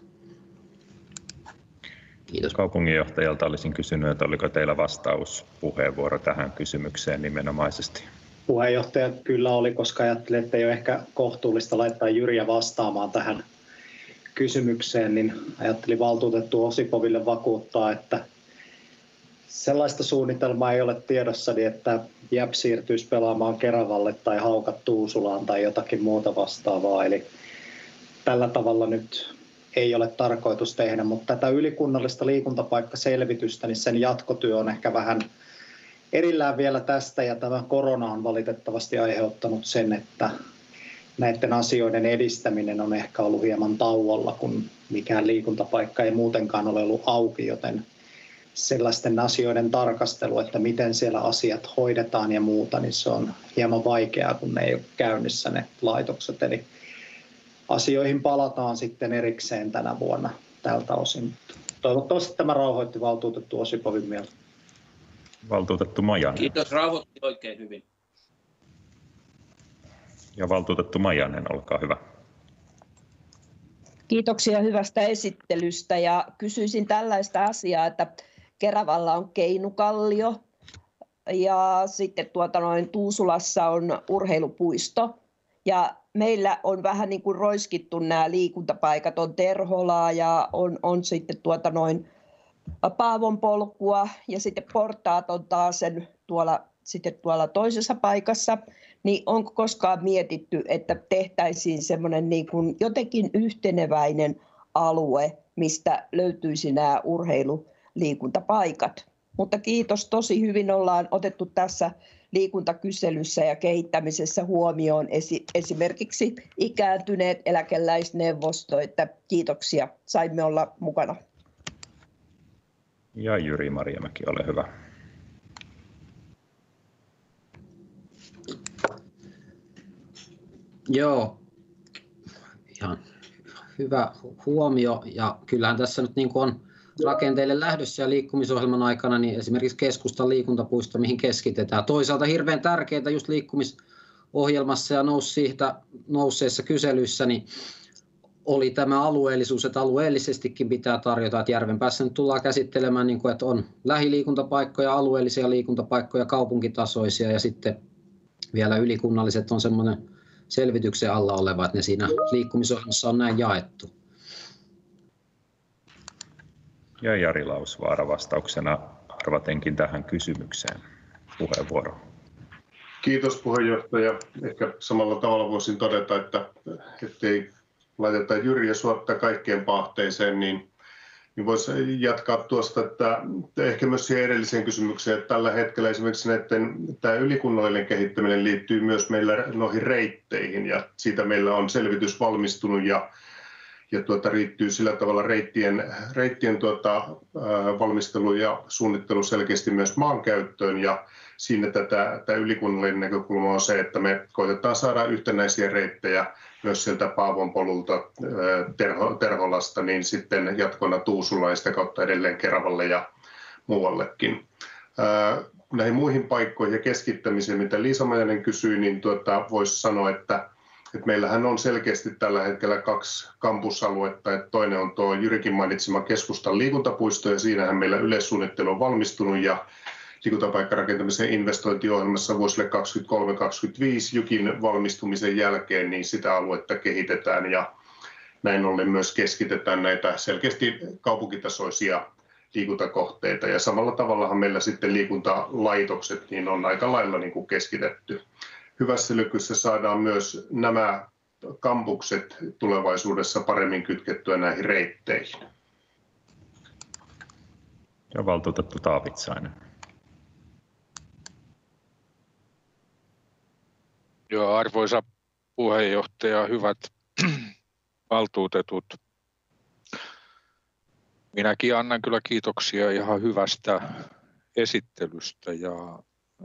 Kiitos. Kaupunginjohtajalta olisin kysynyt, että oliko teillä vastauspuheenvuoro tähän kysymykseen nimenomaisesti? Puheenjohtaja kyllä oli, koska ajattelin, että ei ole ehkä kohtuullista laittaa Jyriä vastaamaan tähän kysymykseen, niin ajattelin valtuutettu Osipoville vakuuttaa, että sellaista suunnitelmaa ei ole tiedossani, että JÄP siirtyisi pelaamaan Keravalle tai Haukat Tuusulaan tai jotakin muuta vastaavaa. Eli tällä tavalla nyt ei ole tarkoitus tehdä, mutta tätä ylikunnallista liikuntapaikkaselvitystä, niin sen jatkotyö on ehkä vähän erillään vielä tästä, ja tämä korona on valitettavasti aiheuttanut sen, että näiden asioiden edistäminen on ehkä ollut hieman tauolla, kun mikään liikuntapaikka ei muutenkaan ole ollut auki, joten sellaisten asioiden tarkastelu, että miten siellä asiat hoidetaan ja muuta, niin se on hieman vaikeaa, kun ne ei ole käynnissä ne laitokset. Eli asioihin palataan sitten erikseen tänä vuonna tältä osin. Toivottavasti tämä rauhoitti valtuutettu Osipovin mieltä. Valtuutettu Majanen. Kiitos, rauhoitti oikein hyvin. Ja valtuutettu Majanen, olkaa hyvä. Kiitoksia hyvästä esittelystä ja kysyisin tällaista asiaa, että Keravalla on Keinukallio ja sitten Tuusulassa on urheilupuisto ja meillä on vähän niin kuin roiskittu nämä liikuntapaikat, on Terholaa ja on sitten Paavonpolkua ja sitten portaat on taas tuolla toisessa paikassa, niin onko koskaan mietitty, että tehtäisiin semmoinen niin kuin jotenkin yhteneväinen alue, mistä löytyisi nämä urheiluliikuntapaikat. Mutta kiitos, tosi hyvin ollaan otettu tässä liikuntakyselyssä ja kehittämisessä huomioon esimerkiksi ikääntyneet eläkeläisneuvosto, että kiitoksia, saimme olla mukana. Ja Jyri Marjamäki, ole hyvä. Joo, ihan hyvä huomio ja kyllähän tässä nyt niin kuin on rakenteille lähdössä ja liikkumisohjelman aikana niin esimerkiksi keskustan liikuntapuisto, mihin keskitetään. Toisaalta hirveän tärkeää just liikkumisohjelmassa ja nousseissa kyselyissä niin oli tämä alueellisuus, että alueellisestikin pitää tarjota, että Järvenpäässä nyt tullaan käsittelemään, niin kuin, että on lähiliikuntapaikkoja, alueellisia liikuntapaikkoja, kaupunkitasoisia ja sitten vielä ylikunnalliset on semmoinen selvityksen alla oleva, että ne siinä liikkumisohjelmassa on näin jaettu. Ja Jari Lausvaara vastauksena arvatenkin tähän kysymykseen puheenvuoro. Kiitos puheenjohtaja. Ehkä samalla tavalla voisin todeta, että ettei laiteta Jyriä suottaa kaikkeen pahteeseen, niin voisi jatkaa tuosta, että ehkä myös siihen edelliseen kysymykseen, että tällä hetkellä esimerkiksi tämä ylikunnallinen kehittäminen liittyy myös meillä noihin reitteihin ja siitä meillä on selvitys valmistunut ja riittyy sillä tavalla reittien valmistelu ja suunnittelu selkeästi myös maankäyttöön ja siinä tämä ylikunnallinen näkökulma on se, että me koitetaan saada yhtenäisiä reittejä myös sieltä Paavonpolulta Terholasta, niin sitten jatkona Tuusulaan ja sitä kautta edelleen Keravalle ja muuallekin. Näihin muihin paikkoihin ja keskittämiseen, mitä Liisa Majanen kysyi, niin voisi sanoa, että meillähän on selkeästi tällä hetkellä 2 kampusaluetta. Että toinen on tuo Jyrikin mainitsema keskustan liikuntapuisto ja siinähän meillä yleissuunnittelu on valmistunut ja liikuntapaikkarakentamisen investointiohjelmassa vuosille 2023-2025 Jykin valmistumisen jälkeen niin sitä aluetta kehitetään ja näin ollen myös keskitetään näitä selkeästi kaupunkitasoisia liikuntakohteita. Ja samalla tavallahan meillä sitten liikuntalaitokset niin on aika lailla niin kuin keskitetty. Hyvässä Lykyssä saadaan myös nämä kampukset tulevaisuudessa paremmin kytkettyä näihin reitteihin. Ja valtuutettu Taavitsainen. Joo, arvoisa puheenjohtaja, hyvät valtuutetut. Minäkin annan kyllä kiitoksia ihan hyvästä esittelystä ja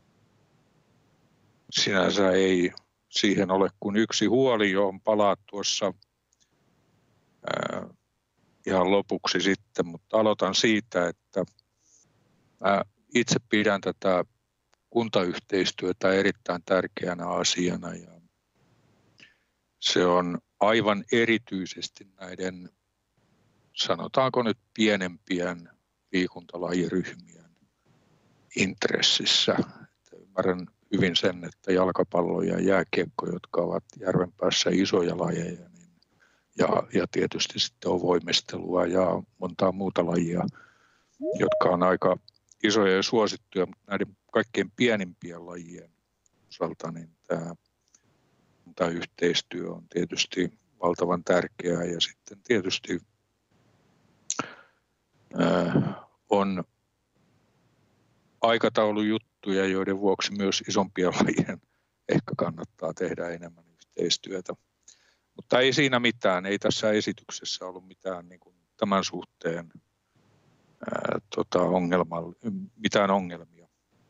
sinänsä ei siihen ole kuin yksi huoli, johon palaa tuossa ihan lopuksi sitten, mutta aloitan siitä, että itse pidän tätä kuntayhteistyötä erittäin tärkeänä asiana ja se on aivan erityisesti näiden, sanotaanko nyt pienempien liikuntalajiryhmien intressissä. Ymmärrän hyvin sen, että jalkapallo ja jääkiekko, jotka ovat Järvenpäässä isoja lajeja, niin, ja tietysti sitten on voimistelua ja montaa muuta lajia, jotka on aika isoja ja suosittuja, mutta näiden kaikkein pienimpien lajien osalta niin tämä yhteistyö on tietysti valtavan tärkeää ja sitten tietysti on aikataulujuttuja, joiden vuoksi myös isompien lajien ehkä kannattaa tehdä enemmän yhteistyötä. Mutta ei siinä mitään, ei tässä esityksessä ollut mitään niin kuin tämän suhteen mitään ongelmia.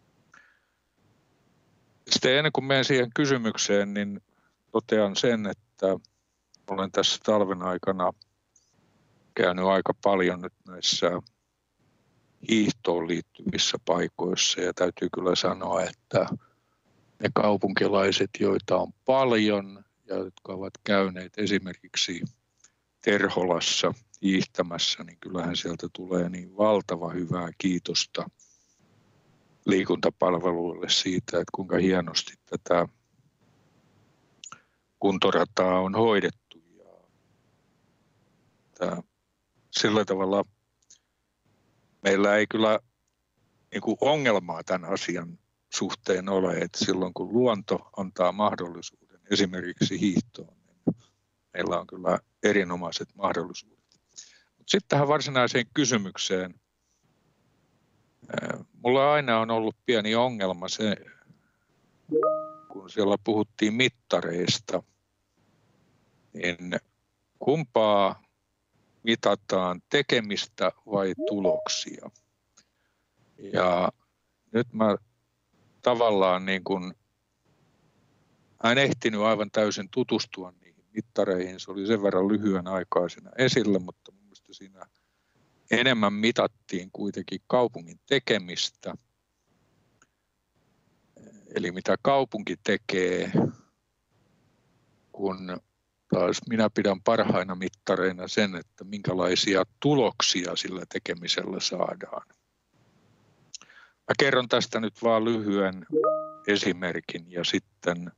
Sitten ennen kuin menen siihen kysymykseen, niin totean sen, että olen tässä talven aikana käynyt aika paljon nyt näissä hiihtoon liittyvissä paikoissa ja täytyy kyllä sanoa, että ne kaupunkilaiset, joita on paljon ja jotka ovat käyneet esimerkiksi Terholassa hiihtämässä, niin kyllähän sieltä tulee niin valtava hyvää kiitosta liikuntapalveluille siitä, että kuinka hienosti tätä kuntorataa on hoidettu. Ja sillä tavalla meillä ei kyllä niin kuin ongelmaa tämän asian suhteen ole, että silloin kun luonto antaa mahdollisuuden esimerkiksi hiihtoon, niin meillä on kyllä erinomaiset mahdollisuudet. Mutta sitten tähän varsinaiseen kysymykseen. Mulla aina on ollut pieni ongelma se, kun siellä puhuttiin mittareista, niin kumpaa mitataan, tekemistä vai tuloksia? Ja nyt mä tavallaan niin kuin, en ehtinyt aivan täysin tutustua niihin mittareihin. Se oli sen verran lyhyen aikaa siinä esillä, mutta mun mielestä siinä enemmän mitattiin kuitenkin kaupungin tekemistä. Eli mitä kaupunki tekee, kun taas minä pidän parhaina mittareina sen, että minkälaisia tuloksia sillä tekemisellä saadaan. Mä kerron tästä nyt vaan lyhyen esimerkin ja sitten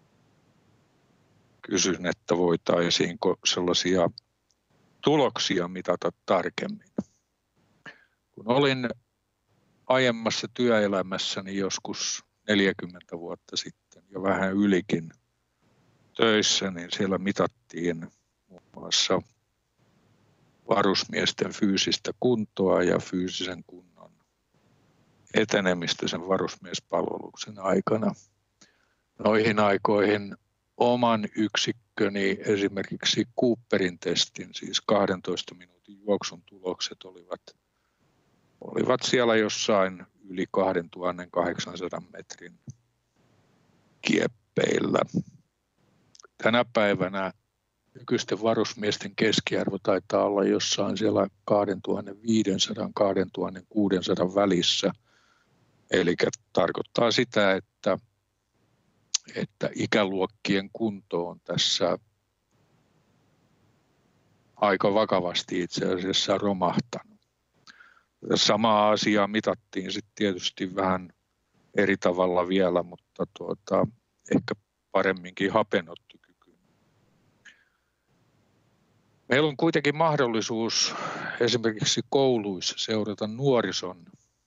kysyn, että voitaisiinko sellaisia tuloksia mitata tarkemmin. Kun olin aiemmassa työelämässäni joskus 40 vuotta sitten ja vähän ylikin töissä, niin siellä mitattiin muun muassa varusmiesten fyysistä kuntoa ja fyysisen kunnon etenemistä sen varusmiespalveluksen aikana. Noihin aikoihin oman yksikköni esimerkiksi Cooperin testin, siis 12 minuutin juoksun tulokset olivat siellä jossain yli 2800 metrin kieppeillä. Tänä päivänä nykyisten varusmiesten keskiarvo taitaa olla jossain siellä 2500–2600 välissä. Eli tarkoittaa sitä, että ikäluokkien kunto on tässä aika vakavasti itse asiassa romahtanut. Samaa asiaa mitattiin sitten tietysti vähän eri tavalla vielä, mutta ehkä paremminkin hapenottokyky. Meillä on kuitenkin mahdollisuus esimerkiksi kouluissa seurata nuorison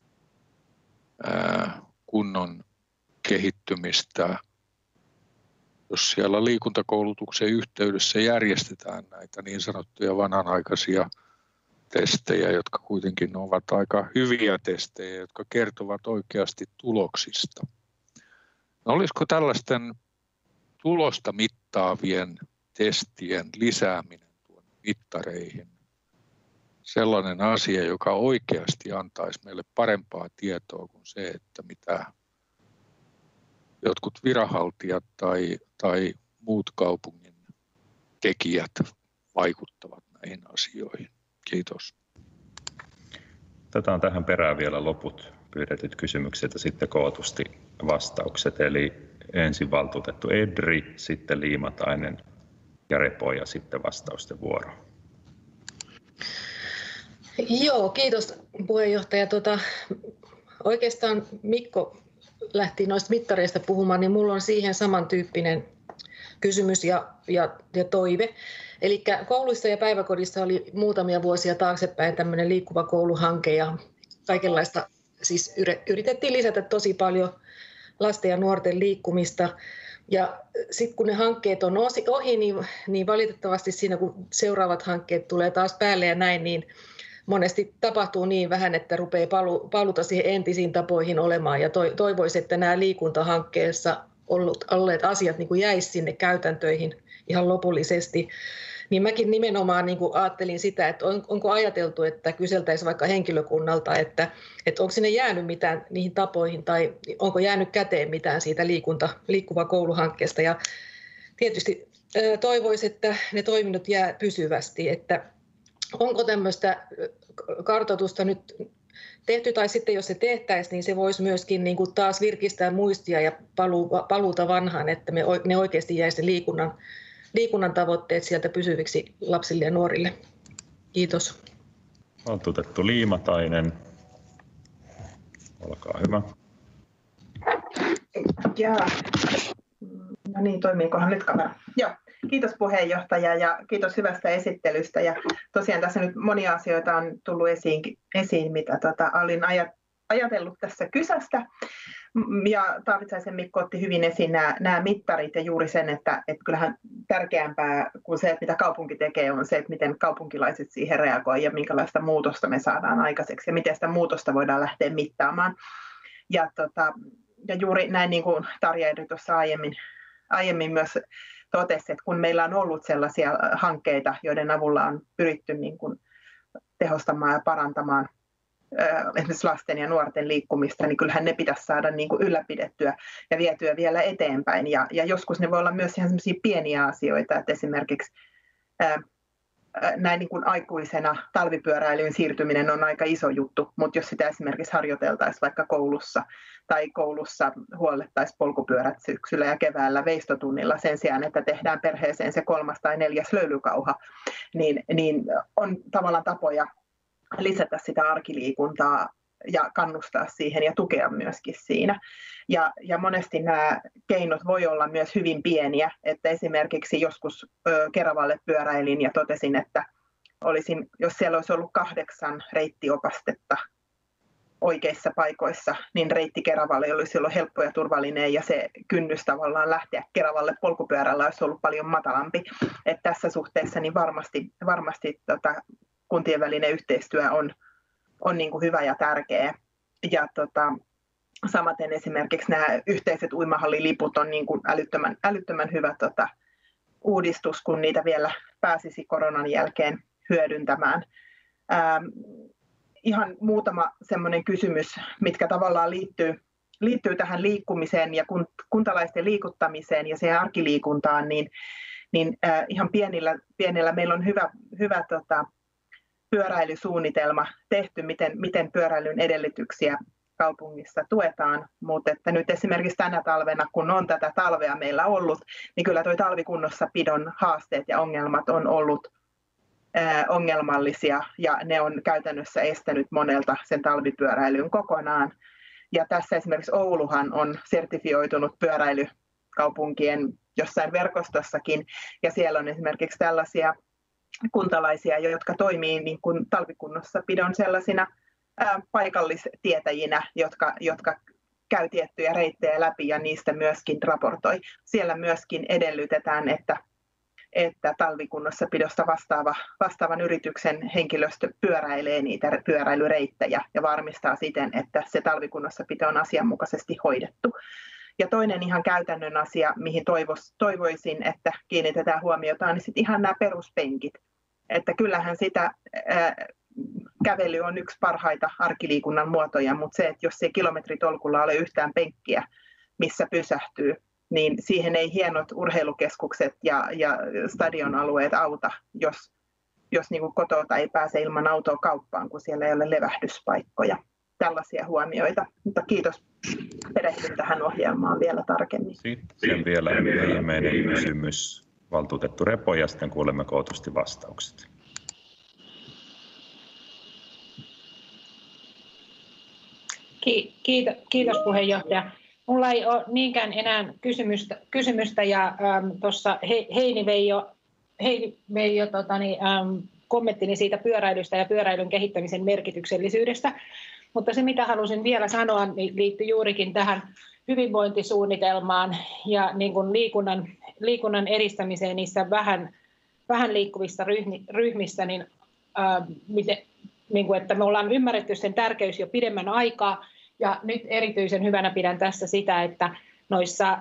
kunnon kehittymistä. Jos siellä liikuntakoulutuksen yhteydessä järjestetään näitä niin sanottuja vanhanaikaisia testejä, jotka kuitenkin ovat aika hyviä testejä, jotka kertovat oikeasti tuloksista. No, olisiko tällaisten tulosta mittaavien testien lisääminen tuonne mittareihin sellainen asia, joka oikeasti antaisi meille parempaa tietoa kuin se, että mitä jotkut viranhaltijat tai muut kaupungin tekijät vaikuttavat näihin asioihin. Kiitos. Otetaan tähän perään vielä loput pyydetyt kysymykset ja sitten kootusti vastaukset. Eli ensin valtuutettu Edri, sitten Liimatainen ja Repo ja sitten vastausten vuoro. Joo, kiitos puheenjohtaja. Oikeastaan Mikko lähti noista mittareista puhumaan, niin minulla on siihen samantyyppinen kysymys ja toive. Eli kouluissa ja päiväkodissa oli muutamia vuosia taaksepäin tämmöinen liikkuva kouluhanke ja kaikenlaista, siis yritettiin lisätä tosi paljon lasten ja nuorten liikkumista. Ja sitten kun ne hankkeet on ohi, niin valitettavasti siinä kun seuraavat hankkeet tulee taas päälle ja näin, niin monesti tapahtuu niin vähän, että rupeaa paluta siihen entisiin tapoihin olemaan ja toivoisi, että nämä liikuntahankkeessa olleet asiat niin kuin jäisi sinne käytäntöihin ihan lopullisesti. Niin mäkin nimenomaan niin kuin ajattelin sitä, että onko ajateltu, että kyseltäisiin vaikka henkilökunnalta, että onko sinne jäänyt mitään niihin tapoihin tai onko jäänyt käteen mitään siitä liikkuva kouluhankkeesta. Ja tietysti toivoisi, että ne toiminnot jää pysyvästi, että onko tämmöistä kartoitusta nyt tehty, tai sitten jos se tehtäisiin, niin se voisi myöskin niin kuin taas virkistää muistia ja paluuta vanhaan, että ne oikeasti jäisi liikunnan tavoitteet sieltä pysyviksi lapsille ja nuorille. Kiitos. Valtuutettu Liimatainen, olkaa hyvä. No niin, toimiikohan nyt kamera? Joo. Kiitos puheenjohtaja ja kiitos hyvästä esittelystä. Ja tosiaan tässä nyt monia asioita on tullut esiin mitä olin ajatellut tässä kysästä. Ja Taavitsaisen Mikko otti hyvin esiin nämä mittarit ja juuri sen, että kyllähän tärkeämpää kuin se, että mitä kaupunki tekee, on se, että miten kaupunkilaiset siihen reagoivat ja minkälaista muutosta me saadaan aikaiseksi ja miten sitä muutosta voidaan lähteä mittaamaan. Ja juuri näin niin kuin Tarja Edri tuossa aiemmin myös totesi, että kun meillä on ollut sellaisia hankkeita, joiden avulla on pyritty niin kuin tehostamaan ja parantamaan esimerkiksi lasten ja nuorten liikkumista, niin kyllähän ne pitäisi saada niin kuin ylläpidettyä ja vietyä vielä eteenpäin. Ja joskus ne voi olla myös ihan sellaisia pieniä asioita, että esimerkiksi näin niin kuin aikuisena talvipyöräilyyn siirtyminen on aika iso juttu, mutta jos sitä esimerkiksi harjoiteltaisiin vaikka koulussa tai koulussa huollettaisiin polkupyörät syksyllä ja keväällä veistotunnilla sen sijaan, että tehdään perheeseen se 3. tai 4. löylykauha, niin on tavallaan tapoja lisätä sitä arkiliikuntaa ja kannustaa siihen ja tukea myöskin siinä. Ja monesti nämä keinot voi olla myös hyvin pieniä, että esimerkiksi joskus Keravalle pyöräilin ja totesin, että jos siellä olisi ollut 8 reittiopastetta oikeissa paikoissa, niin reitti Keravalle olisi ollut helppo ja turvallinen ja se kynnys tavallaan lähteä Keravalle polkupyörällä olisi ollut paljon matalampi. Että tässä suhteessa niin varmasti kuntien välinen yhteistyö on niin kuin hyvä ja tärkeä. Ja samaten esimerkiksi nämä yhteiset uimahalliliput on niin kuin älyttömän hyvä uudistus, kun niitä vielä pääsisi koronan jälkeen hyödyntämään. Ihan muutama semmoinen kysymys, mitkä tavallaan liittyy tähän liikkumiseen ja kuntalaisten liikuttamiseen ja siihen arkiliikuntaan, niin ihan pienellä meillä on hyvä pyöräilysuunnitelma tehty, miten pyöräilyn edellytyksiä kaupungissa tuetaan, mutta että nyt esimerkiksi tänä talvena, kun on tätä talvea meillä ollut, niin kyllä tuo talvikunnossapidon haasteet ja ongelmat on ollut ongelmallisia ja ne on käytännössä estänyt monelta sen talvipyöräilyn kokonaan. Ja tässä esimerkiksi Ouluhan on sertifioitunut pyöräilykaupunkien jossain verkostossakin ja siellä on esimerkiksi tällaisia kuntalaisia, jotka toimii niin kuin talvikunnossapidon sellaisina paikallistietäjinä, jotka käy tiettyjä reittejä läpi ja niistä myöskin raportoi. Siellä myöskin edellytetään, että talvikunnossapidosta vastaavan yrityksen henkilöstö pyöräilee niitä pyöräilyreittejä ja varmistaa siten, että se talvikunnossapito on asianmukaisesti hoidettu. Ja toinen ihan käytännön asia, mihin toivoisin, että kiinnitetään huomiota, on sitten ihan nämä peruspenkit. Että kyllähän sitä kävely on yksi parhaita arkiliikunnan muotoja, mutta se, että jos ei kilometritolkulla ole yhtään penkkiä, missä pysähtyy, niin siihen ei hienot urheilukeskukset ja stadionalueet auta, jos niin kuin kotota ei pääse ilman autoa kauppaan, kun siellä ei ole levähdyspaikkoja. Tällaisia huomioita, mutta kiitos, perehdyn tähän ohjelmaan vielä tarkemmin. Sitten vielä viimeinen kysymys, valtuutettu Repo, ja sitten kuulemme kootusti vastaukset. Kiitos puheenjohtaja. Minulla ei ole niinkään enää kysymystä ja tuossa Heini vei jo kommenttini siitä pyöräilystä ja pyöräilyn kehittämisen merkityksellisyydestä. Mutta se, mitä halusin vielä sanoa, niin liittyy juurikin tähän hyvinvointisuunnitelmaan ja niin kuin liikunnan edistämiseen niissä vähän liikkuvissa ryhmissä, niin että me ollaan ymmärretty sen tärkeys jo pidemmän aikaa. Ja nyt erityisen hyvänä pidän tässä sitä, että noissa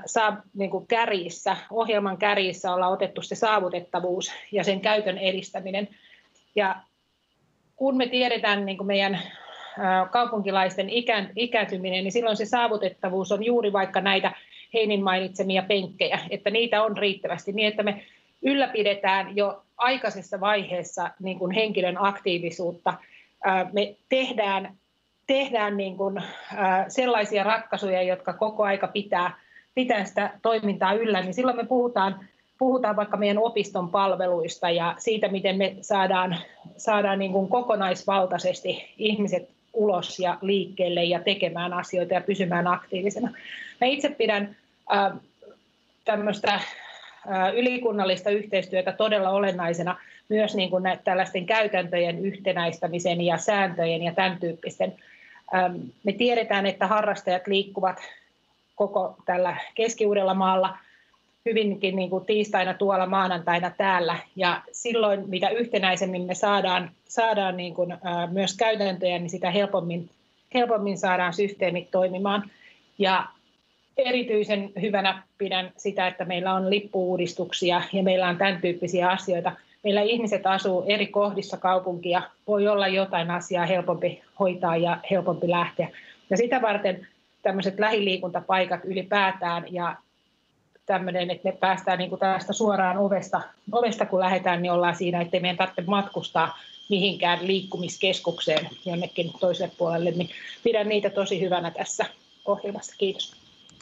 ohjelman kärjissä ollaan otettu se saavutettavuus ja sen käytön edistäminen. Ja kun me tiedetään niin kuin meidän kaupunkilaisten ikääntyminen, niin silloin se saavutettavuus on juuri vaikka näitä Heinin mainitsemia penkkejä, että niitä on riittävästi niin, että me ylläpidetään jo aikaisessa vaiheessa niin kuin henkilön aktiivisuutta. Me tehdään niin kuin sellaisia ratkaisuja, jotka koko aika pitää sitä toimintaa yllä, niin silloin me puhutaan vaikka meidän opiston palveluista ja siitä, miten me saadaan niin kuin kokonaisvaltaisesti ihmiset ulos ja liikkeelle ja tekemään asioita ja pysymään aktiivisena. Mä itse pidän tämmöistä ylikunnallista yhteistyötä todella olennaisena myös niin kuin tällaisten käytäntöjen yhtenäistämisen ja sääntöjen ja tämän tyyppisten. Me tiedetään, että harrastajat liikkuvat koko tällä Keski-Uudellamaalla hyvinkin niin kuin tiistaina tuolla, maanantaina täällä. Ja silloin, mitä yhtenäisemmin me saadaan niin kuin, myös käytäntöjä, niin sitä helpommin saadaan systeemit toimimaan. Ja erityisen hyvänä pidän sitä, että meillä on lippu-uudistuksia ja meillä on tämän tyyppisiä asioita. Meillä ihmiset asuu eri kohdissa kaupunkia, voi olla jotain asiaa helpompi hoitaa ja helpompi lähteä. Ja sitä varten tämmöiset lähiliikuntapaikat ylipäätään ja tämmöinen, että me päästään niin kuin tästä suoraan ovesta, kun lähdetään, niin ollaan siinä, ettei meidän tarvitse matkustaa mihinkään liikkumiskeskukseen jonnekin toiselle puolelle, niin pidän niitä tosi hyvänä tässä ohjelmassa. Kiitos.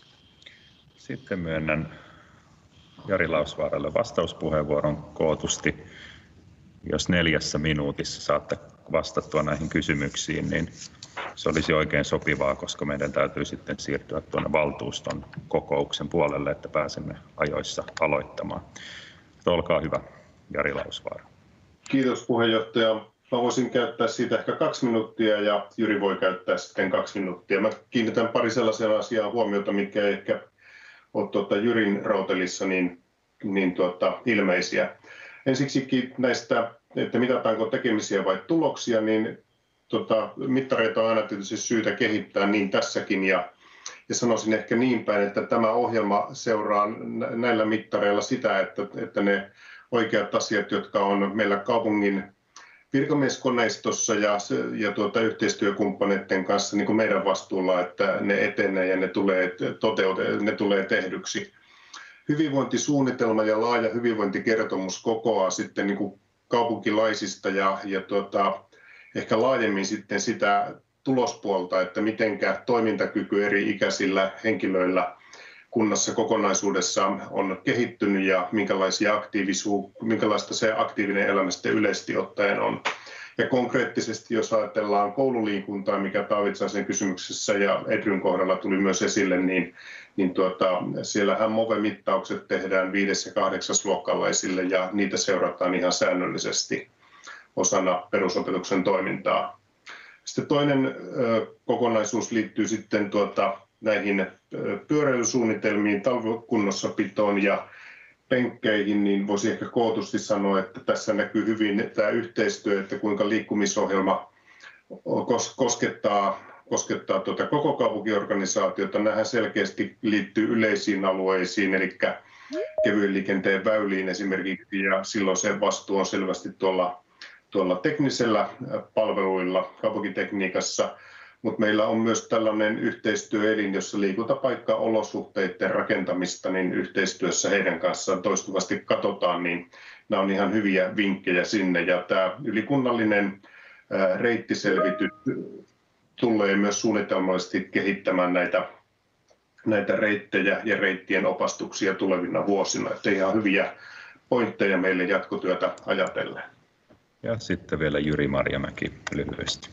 Sitten myönnän Jari Lausvaaralle vastauspuheenvuoron kootusti. Jos 4 minuutissa saatte vastattua näihin kysymyksiin, niin se olisi oikein sopivaa, koska meidän täytyy sitten siirtyä tuonne valtuuston kokouksen puolelle, että pääsemme ajoissa aloittamaan. Olkaa hyvä, Jari Lausvaara. Kiitos puheenjohtaja. Mä voisin käyttää siitä ehkä 2 minuuttia ja Jyri voi käyttää sitten 2 minuuttia. Mä kiinnitän pari sellaisia asiaa huomiota, mitkä ei ehkä ole Jyrin rootelissa niin ilmeisiä. Ensiksikin näistä, että mitataanko tekemisiä vai tuloksia, niin mittareita on aina tietysti syytä kehittää niin tässäkin ja sanoisin ehkä niin päin, että tämä ohjelma seuraa näillä mittareilla sitä, että ne oikeat asiat, jotka on meillä kaupungin virkamieskoneistossa ja yhteistyökumppaneiden kanssa niin kuin meidän vastuulla, että ne etenee ja ne tulee tehdyksi. Hyvinvointisuunnitelma ja laaja hyvinvointikertomus kokoaa sitten niin kuin kaupunkilaisista ja ehkä laajemmin sitten sitä tulospuolta, että mitenkä toimintakyky eri ikäisillä henkilöillä kunnassa kokonaisuudessaan on kehittynyt ja minkälaista se aktiivinen elämä sitten yleisesti ottaen on. Ja konkreettisesti, jos ajatellaan koululiikuntaa, mikä Taavitsaisen kysymyksessä ja Edryn kohdalla tuli myös esille, niin siellähän MOVE-mittaukset tehdään 5. ja 8. luokkalaisille ja niitä seurataan ihan säännöllisesti osana perusopetuksen toimintaa. Sitten toinen kokonaisuus liittyy sitten näihin pyöräilysuunnitelmiin, talvikunnossapitoon ja penkkeihin, niin voisi ehkä kootusti sanoa, että tässä näkyy hyvin tämä yhteistyö, että kuinka liikkumisohjelma koskettaa koko kaupunkiorganisaatiota. Nämähän selkeästi liittyy yleisiin alueisiin, eli kevyen liikenteen väyliin esimerkiksi, ja silloin se vastuu on selvästi tuolla teknisellä palveluilla, kaupunkitekniikassa, mutta meillä on myös tällainen yhteistyöelin, jossa liikuntapaikkaolosuhteiden rakentamista niin yhteistyössä heidän kanssaan toistuvasti katsotaan, niin nämä on ihan hyviä vinkkejä sinne. Ja tämä ylikunnallinen reittiselvitys tulee myös suunnitelmallisesti kehittämään näitä reittejä ja reittien opastuksia tulevina vuosina. Että ihan hyviä pointteja meille jatkotyötä ajatellen. Ja sitten vielä Jyri Marjamäki lyhyesti.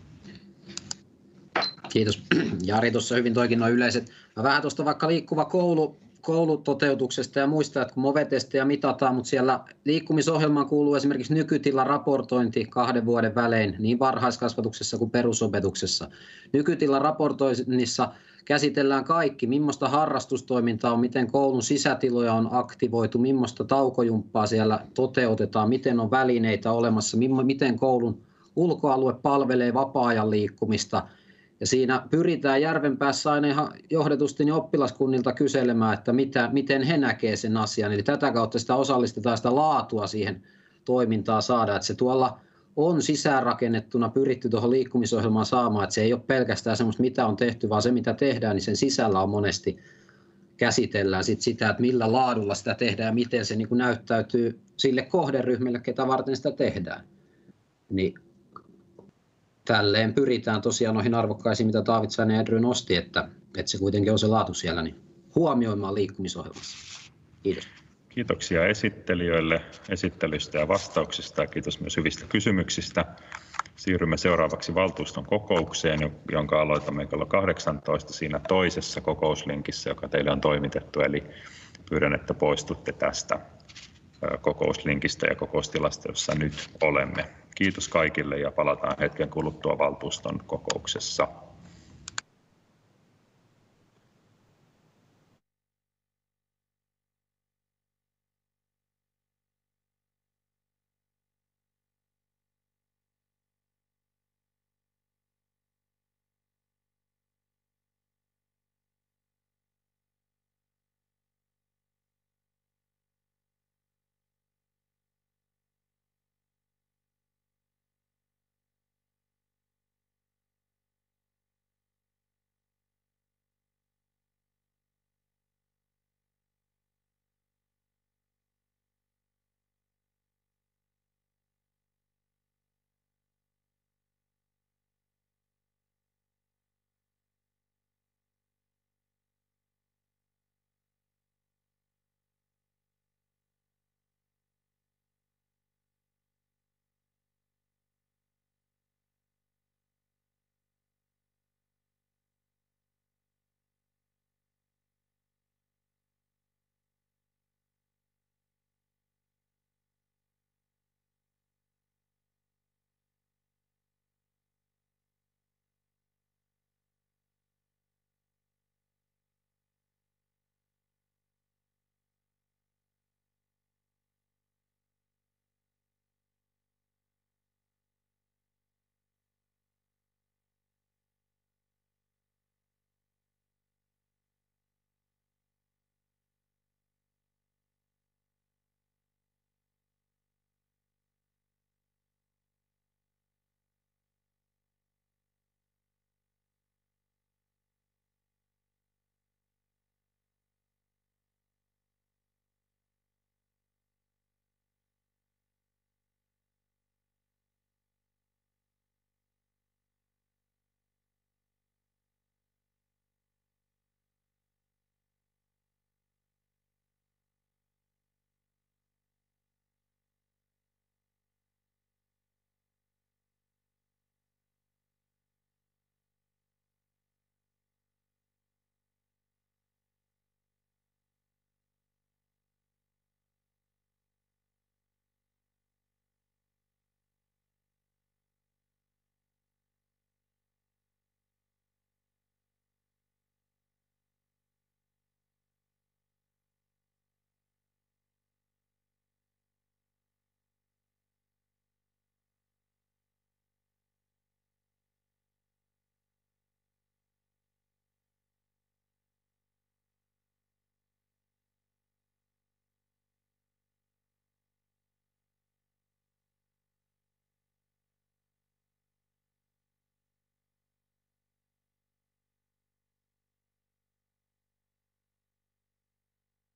Kiitos. Jari tuossa hyvin toikin nuo yleiset. Mä vähän tuosta vaikka liikkuva koulutoteutuksesta ja muista, että kun MOVE-testejä mitataan, mutta siellä liikkumisohjelmaan kuuluu esimerkiksi nykytilan raportointi 2 vuoden välein niin varhaiskasvatuksessa kuin perusopetuksessa. Nykytilan raportoinnissa käsitellään kaikki, millaista harrastustoimintaa on, miten koulun sisätiloja on aktivoitu, millaista taukojumppaa siellä toteutetaan, miten on välineitä olemassa, miten koulun ulkoalue palvelee vapaa-ajan liikkumista. Ja siinä pyritään Järvenpäässä aina ihan johdetusti oppilaskunnilta kyselemään, että miten he näkevät sen asian. Eli tätä kautta sitä osallistetaan, sitä laatua siihen toimintaan saada, että se tuolla on sisäänrakennettuna pyritty tuohon liikkumisohjelmaan saamaan, että se ei ole pelkästään semmoista, mitä on tehty, vaan se, mitä tehdään, niin sen sisällä on monesti käsitellään sitä, että millä laadulla sitä tehdään ja miten se niin kuin näyttäytyy sille kohderyhmille, ketä varten sitä tehdään. Niin tälleen pyritään tosiaan noihin arvokkaisiin, mitä Taavitsainen ja Edry nosti, että se kuitenkin on se laatu siellä, niin huomioimaan liikkumisohjelmassa. Kiitos. Kiitoksia esittelijöille esittelystä ja vastauksista ja kiitos myös hyvistä kysymyksistä. Siirrymme seuraavaksi valtuuston kokoukseen, jonka aloitamme kello 18 siinä toisessa kokouslinkissä, joka teille on toimitettu. Eli pyydän, että poistutte tästä kokouslinkistä ja kokoustilasta, jossa nyt olemme. Kiitos kaikille ja palataan hetken kuluttua valtuuston kokouksessa.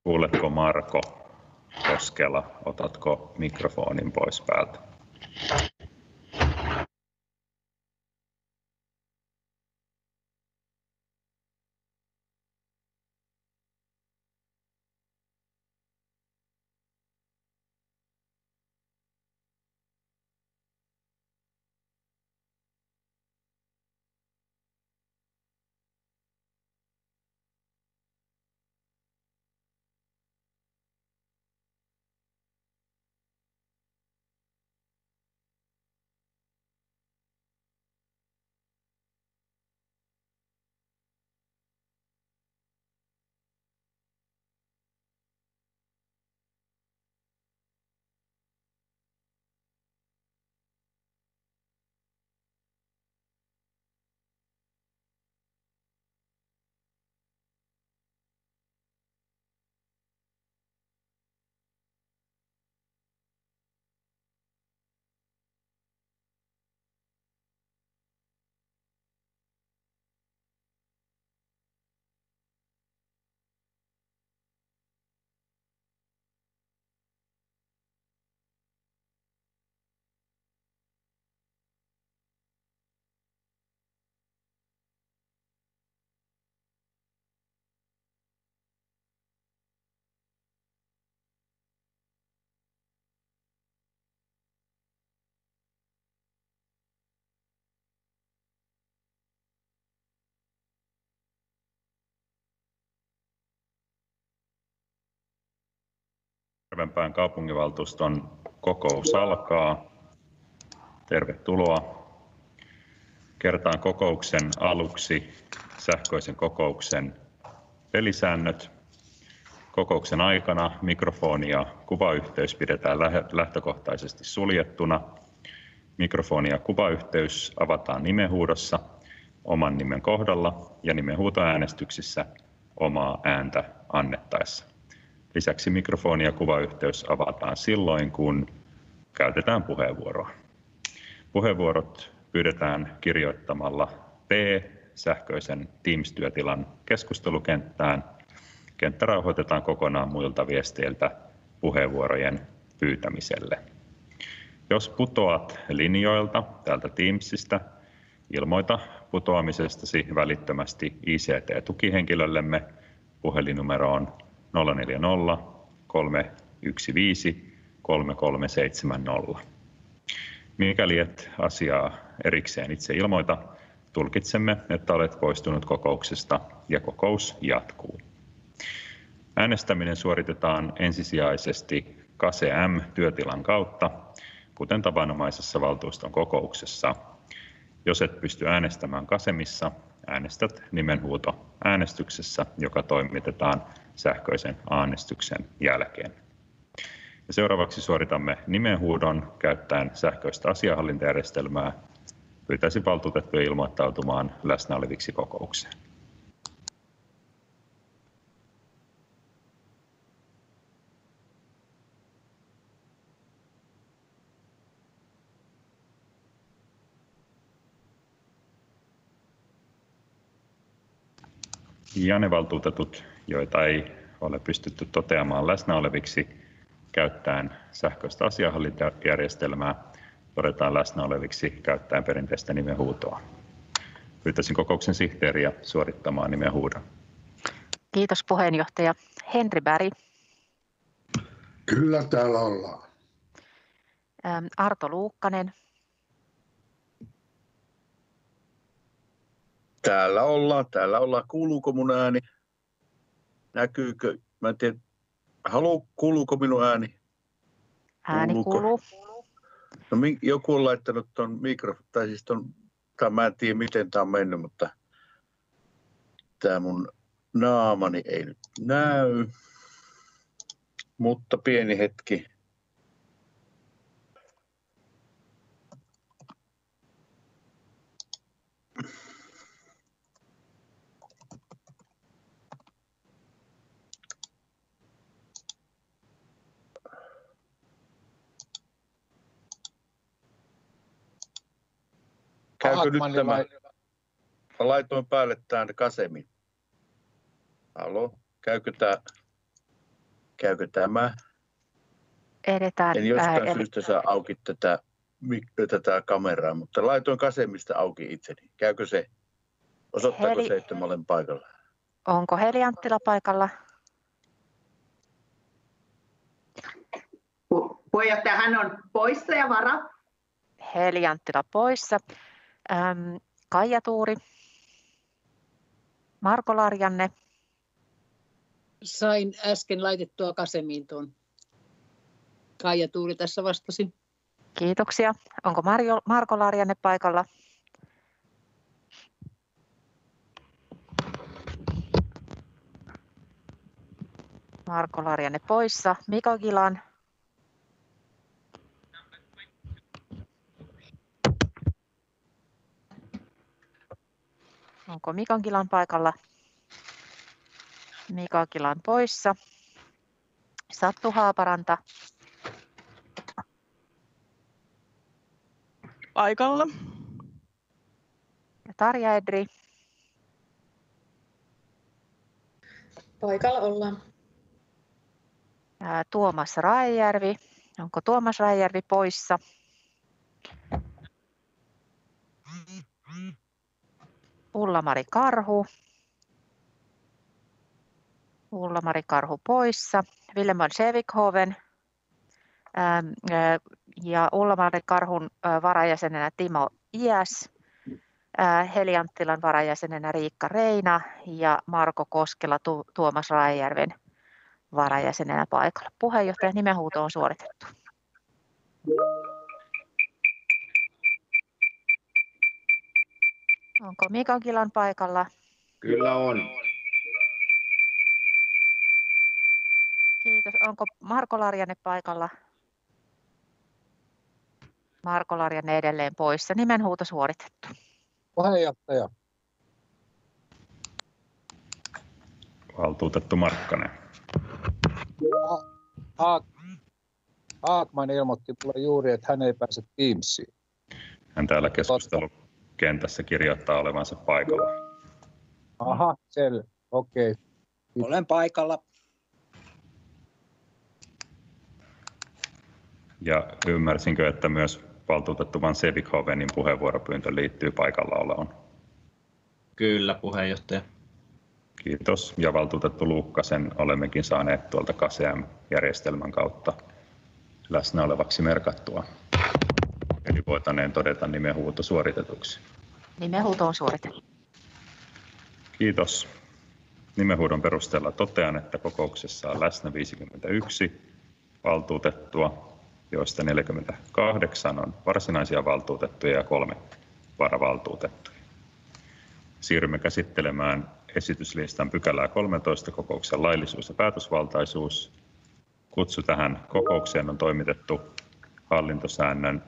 Kuuletko Marko Koskela, otatko mikrofonin pois päältä? Järvenpään kaupunginvaltuuston kokous alkaa. Tervetuloa. Kertaan kokouksen aluksi sähköisen kokouksen pelisäännöt. Kokouksen aikana mikrofoni ja kuvayhteys pidetään lähtökohtaisesti suljettuna. Mikrofoni ja kuvayhteys avataan nimenhuudossa oman nimen kohdalla ja nimenhuutoäänestyksissä omaa ääntä annettaessa. Lisäksi mikrofoni ja kuvayhteys avataan silloin, kun käytetään puheenvuoroa. Puheenvuorot pyydetään kirjoittamalla P sähköisen Teams-työtilan keskustelukenttään. Kenttä rauhoitetaan kokonaan muilta viesteiltä puheenvuorojen pyytämiselle. Jos putoat linjoilta täältä Teamsista, ilmoita putoamisestasi välittömästi ICT-tukihenkilöllemme. Puhelinnumero on 040 315 3370. Mikäli et asiaa erikseen itse ilmoita, tulkitsemme, että olet poistunut kokouksesta ja kokous jatkuu. Äänestäminen suoritetaan ensisijaisesti Kase M-työtilan kautta, kuten tavanomaisessa valtuuston kokouksessa. Jos et pysty äänestämään Kasemissa, äänestät nimenhuutoäänestyksessä, joka toimitetaan sähköisen äänestyksen jälkeen. Ja seuraavaksi suoritamme nimenhuudon käyttäen sähköistä asiahallintajärjestelmää. Pyytäisin valtuutettuja ilmoittautumaan läsnä oleviksi kokoukseen. Ja ne valtuutetut, joita ei ole pystytty toteamaan läsnä oleviksi käyttäen sähköistä asiahallintajärjestelmää, todetaan läsnä oleviksi käyttäen perinteistä nimenhuutoa. Pyytäisin kokouksen sihteeriä suorittamaan nimenhuudon. Kiitos puheenjohtaja. Henri Berg. Kyllä täällä ollaan. Arto Luukkanen. Täällä ollaan. Kuuluuko mun ääni? Näkyykö? Mä en tiedä. Kuuluuko minun ääni? Ääni kuuluu. No, joku on laittanut tuon mä en tiedä miten tämä on mennyt, mutta tämä mun naamani ei nyt näy. Mutta pieni hetki. Käykö nyt tämä? Mä laitoin päälle tämän Kasemin. Halo, käykö tämä? Käykö tämä? Edetään. En jostain syystä saa auki tätä kameraa, mutta laitoin Kasemista auki itseni. Käykö se? Osoittaako se, että mä olen paikalla? Onko Heli Anttila paikalla? Puheenjohtaja, hän on poissa ja vara. Heli Anttila poissa. Kaija Tuuri. Marko Larjanne. Sain äsken laitettua Kasemiin tuon. Kaija Tuuri tässä vastasi. Kiitoksia. Onko Marko Larjanne paikalla? Marko Larjanne poissa. Mika Gilan. Onko Mika Gilan paikalla? Mika Gilan poissa. Sattu Haaparanta. Paikalla. Ja Tarja Edri. Paikalla ollaan. Tuomas Raejärvi. Onko Tuomas Raejärvi poissa? Ulla-Mari Karhu. Ulla-Mari Karhu poissa. Vilhelm Sevikhoven ja Ulla-Mari Karhun varajäsenenä Timo Iäs. Heli Anttilan varajäsenenä Riikka Reina ja Marko Koskela Tuomas Raejärven varajäsenenä paikalla. Puheenjohtajan nimenhuuto on suoritettu. Onko Mika Gilan paikalla? Kyllä on. Kiitos. Onko Marko Larjanne paikalla? Marko Larjanne edelleen poissa. Nimenhuuto suoritettu. Puheenjohtaja. Valtuutettu Markkanen. Haakman ilmoitti minulle juuri, että hän ei pääse Teamsiin. Hän täällä keskustelukentässä kirjoittaa olevansa paikalla. Aha, selvä. Okei. Olen paikalla. Ja ymmärsinkö, että myös valtuutettu Van Sevikhovenin puheenvuoropyyntö liittyy paikallaoloon? Kyllä, puheenjohtaja. Kiitos. Ja valtuutettu Luukkasen olemmekin saaneet tuolta KCM-järjestelmän kautta läsnä olevaksi merkattua. Eli voitaneen todeta nimenhuuto suoritetuksi. Nimenhuuto on suoritettu. Kiitos. Nimenhuudon perusteella totean, että kokouksessa on läsnä 51 valtuutettua, joista 48 on varsinaisia valtuutettuja ja 3 varavaltuutettuja. Siirrymme käsittelemään esityslistan pykälää 13 kokouksen laillisuus ja päätösvaltaisuus. Kutsu tähän kokoukseen on toimitettu hallintosäännön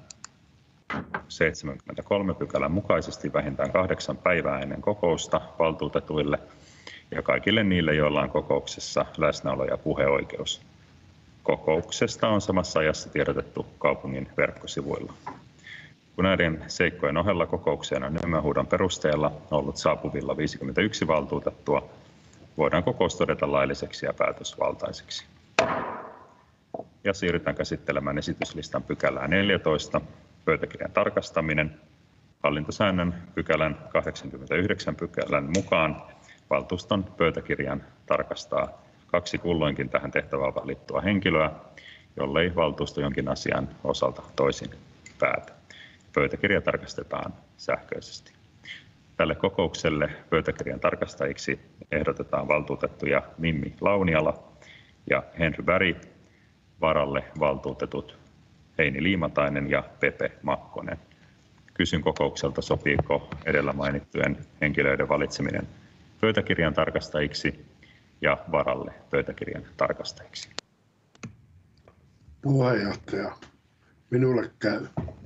73 pykälän mukaisesti vähintään 8 päivää ennen kokousta valtuutetuille ja kaikille niille, joilla on kokouksessa läsnäolo- ja puheoikeus. Kokouksesta on samassa ajassa tiedotettu kaupungin verkkosivuilla. Kun näiden seikkojen ohella kokoukseen on nimenhuudon perusteella ollut saapuvilla 51 valtuutettua, voidaan kokous todeta lailliseksi ja päätösvaltaiseksi. Ja siirrytään käsittelemään esityslistan pykälää 14, pöytäkirjan tarkastaminen. Hallintosäännön pykälän 89 pykälän mukaan valtuuston pöytäkirjan tarkastaa 2 kulloinkin tähän tehtävään valittua henkilöä, jollei valtuusto jonkin asian osalta toisin päätä. Pöytäkirja tarkastetaan sähköisesti. Tälle kokoukselle pöytäkirjan tarkastajiksi ehdotetaan valtuutettuja Mimmi Launiala ja Henry Berg, varalle valtuutetut Heini Liimatainen ja Pepe Makkonen. Kysyn kokoukselta, sopiiko edellä mainittujen henkilöiden valitseminen pöytäkirjan tarkastajiksi ja varalle pöytäkirjan tarkastajiksi. Puheenjohtaja, minulle käy.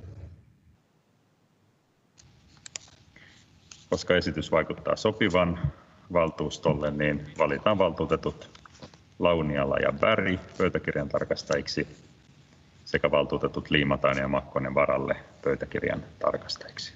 Koska esitys vaikuttaa sopivan valtuustolle, niin valitaan valtuutetut Launiala ja Berg pöytäkirjan tarkastajiksi sekä valtuutetut Liimatainen ja Makkonen varalle pöytäkirjan tarkastajiksi.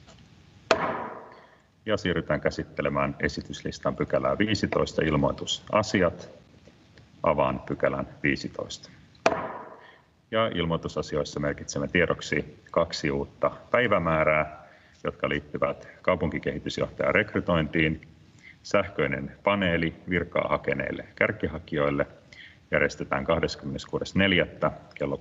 Ja siirrytään käsittelemään esityslistan pykälää 15 ilmoitusasiat. Avaan pykälän 15. Ja ilmoitusasioissa merkitsemme tiedoksi 2 uutta päivämäärää, jotka liittyvät kaupunkikehitysjohtajan rekrytointiin. Sähköinen paneeli virkaa hakeneille kärkihakijoille järjestetään 26.4. kello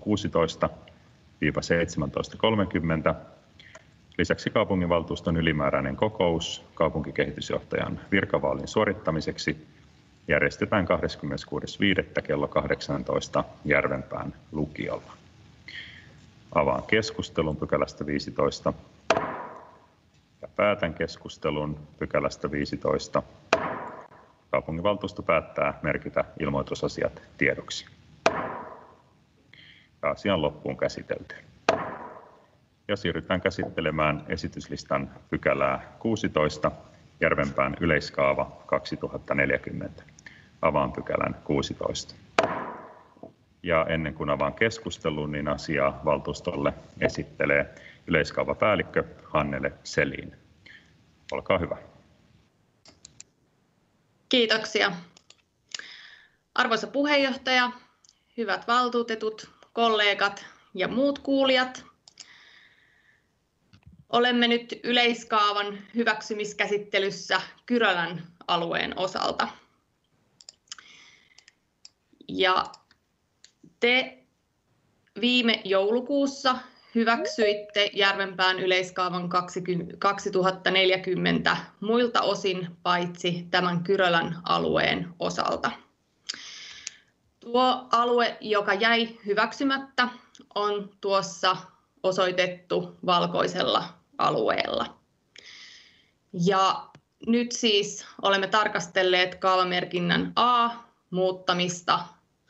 16–17.30. Lisäksi kaupunginvaltuuston ylimääräinen kokous kaupunkikehitysjohtajan virkavaalin suorittamiseksi järjestetään 26.5. kello 18 Järvenpään lukiolla. Avaan keskustelun pykälästä 15 ja päätän keskustelun pykälästä 15. Kaupunginvaltuusto päättää merkitä ilmoitusasiat tiedoksi. Ja asia on loppuun käsitelty. Ja siirrytään käsittelemään esityslistan pykälää 16, Järvenpään yleiskaava 2040. Avaan pykälän 16. Ja ennen kuin avaan keskustelun, niin asiaa valtuustolle esittelee yleiskaavapäällikkö Hannele Selin. Olkaa hyvä. Kiitoksia. Arvoisa puheenjohtaja, hyvät valtuutetut, kollegat ja muut kuulijat. Olemme nyt yleiskaavan hyväksymiskäsittelyssä Kyrölän alueen osalta. Ja te viime joulukuussa hyväksyitte Järvenpään yleiskaavan 2040 muilta osin paitsi tämän Kyrölän alueen osalta. Tuo alue, joka jäi hyväksymättä, on tuossa osoitettu valkoisella alueella. Ja nyt siis olemme tarkastelleet kaavamerkinnän A muuttamista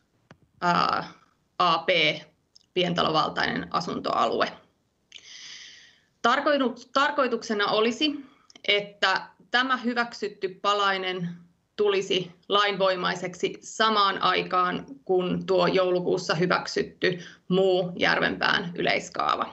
AP, pientalovaltainen asuntoalue. Tarkoituksena olisi, että tämä hyväksytty palainen tulisi lainvoimaiseksi samaan aikaan kuin tuo joulukuussa hyväksytty muu Järvenpään yleiskaava.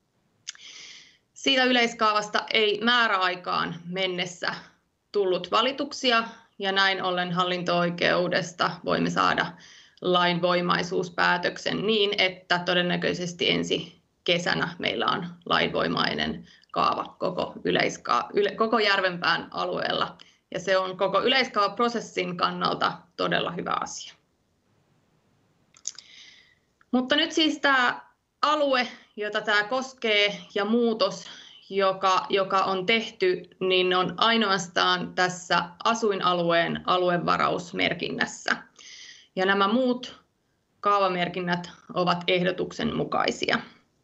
Siitä yleiskaavasta ei määräaikaan mennessä tullut valituksia ja näin ollen hallinto-oikeudesta voimme saada lainvoimaisuuspäätöksen niin, että todennäköisesti ensi kesänä meillä on lainvoimainen kaava koko Järvenpään alueella. Ja se on koko yleiskaavaprosessin kannalta todella hyvä asia. Mutta nyt siis tämä alue, jota tämä koskee ja muutos, joka on tehty, niin on ainoastaan tässä asuinalueen aluevarausmerkinnässä. Ja nämä muut kaavamerkinnät ovat ehdotuksen mukaisia.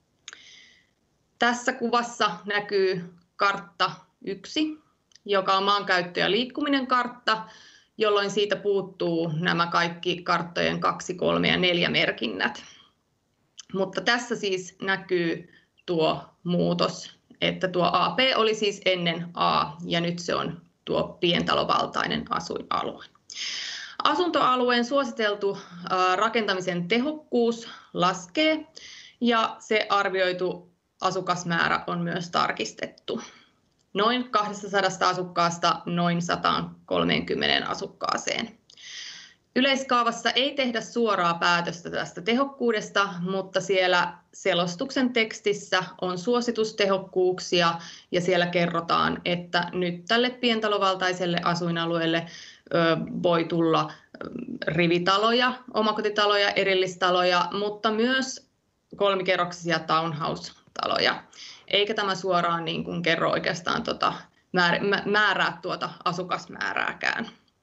Tässä kuvassa näkyy kartta 1, joka on maankäyttö- ja liikkuminen kartta, jolloin siitä puuttuu nämä kaikki karttojen 2, 3 ja 4 merkinnät. Mutta tässä siis näkyy tuo muutos, että tuo AP oli siis ennen A ja nyt se on tuo pientalovaltainen asuinalue. Asuntoalueen suositeltu rakentamisen tehokkuus laskee ja se arvioitu asukasmäärä on myös tarkistettu. Noin 200 asukkaasta noin 130 asukkaaseen. Yleiskaavassa ei tehdä suoraa päätöstä tästä tehokkuudesta, mutta siellä selostuksen tekstissä on suositustehokkuuksia ja siellä kerrotaan, että nyt tälle pientalovaltaiselle asuinalueelle voi tulla rivitaloja, omakotitaloja, erillistaloja, mutta myös kolmikerroksisia townhouse-taloja. Eikä tämä suoraan niin kuin kerro oikeastaan määrää tuota asukasmäärääkään.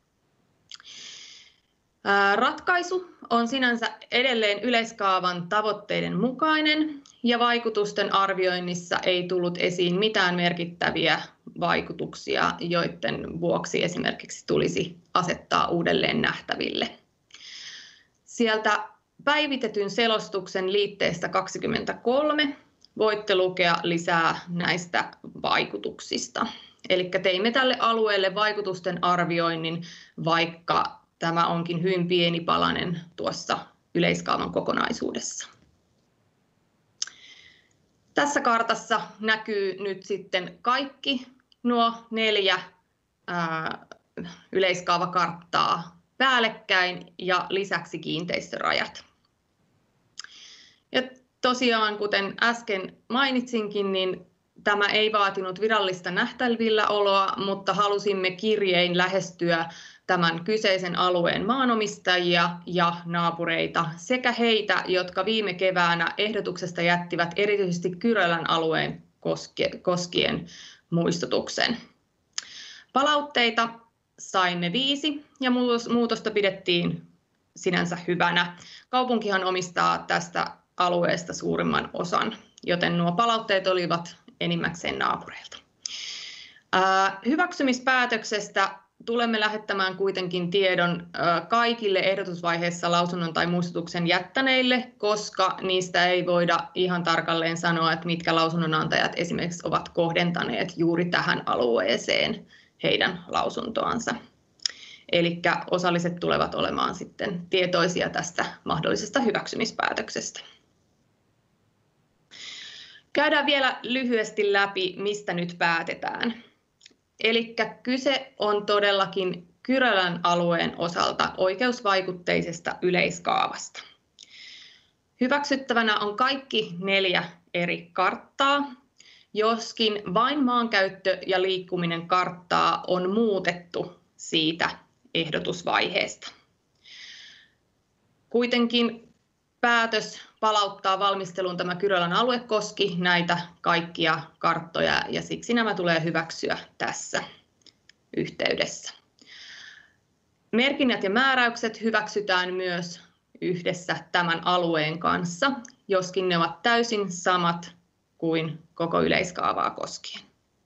Ratkaisu on sinänsä edelleen yleiskaavan tavoitteiden mukainen ja vaikutusten arvioinnissa ei tullut esiin mitään merkittäviä vaikutuksia, joiden vuoksi esimerkiksi tulisi asettaa uudelleen nähtäville. Sieltä päivitetyn selostuksen liitteestä 23 voitte lukea lisää näistä vaikutuksista. Eli teimme tälle alueelle vaikutusten arvioinnin, vaikka tämä onkin hyvin pieni palanen tuossa yleiskaavan kokonaisuudessa. Tässä kartassa näkyy nyt sitten kaikki nuo 4 yleiskaavakarttaa päällekkäin ja lisäksi kiinteistörajat. Ja tosiaan, kuten äsken mainitsinkin, niin tämä ei vaatinut virallista nähtävilläoloa, mutta halusimme kirjein lähestyä tämän kyseisen alueen maanomistajia ja naapureita sekä heitä, jotka viime keväänä ehdotuksesta jättivät erityisesti Kyrölän alueen koskien muistutuksen. Palautteita saimme 5 ja muutosta pidettiin sinänsä hyvänä. Kaupunkihan omistaa tästä alueesta suurimman osan, joten nuo palautteet olivat enimmäkseen naapureilta. Hyväksymispäätöksestä tulemme lähettämään kuitenkin tiedon kaikille ehdotusvaiheessa lausunnon tai muistutuksen jättäneille, koska niistä ei voida ihan tarkalleen sanoa, että mitkä lausunnonantajat esimerkiksi ovat kohdentaneet juuri tähän alueeseen heidän lausuntoansa. Eli osalliset tulevat olemaan sitten tietoisia tästä mahdollisesta hyväksymispäätöksestä. Käydään vielä lyhyesti läpi, mistä nyt päätetään. Eli kyse on todellakin Kyrölän alueen osalta oikeusvaikutteisesta yleiskaavasta. Hyväksyttävänä on kaikki 4 eri karttaa, joskin vain maankäyttö ja liikkuminen karttaa on muutettu siitä ehdotusvaiheesta. Kuitenkin päätös palauttaa valmisteluun tämä Kyrölän alue koski näitä kaikkia karttoja ja siksi nämä tulee hyväksyä tässä yhteydessä. Merkinnät ja määräykset hyväksytään myös yhdessä tämän alueen kanssa, joskin ne ovat täysin samat kuin koko yleiskaavaa koskien.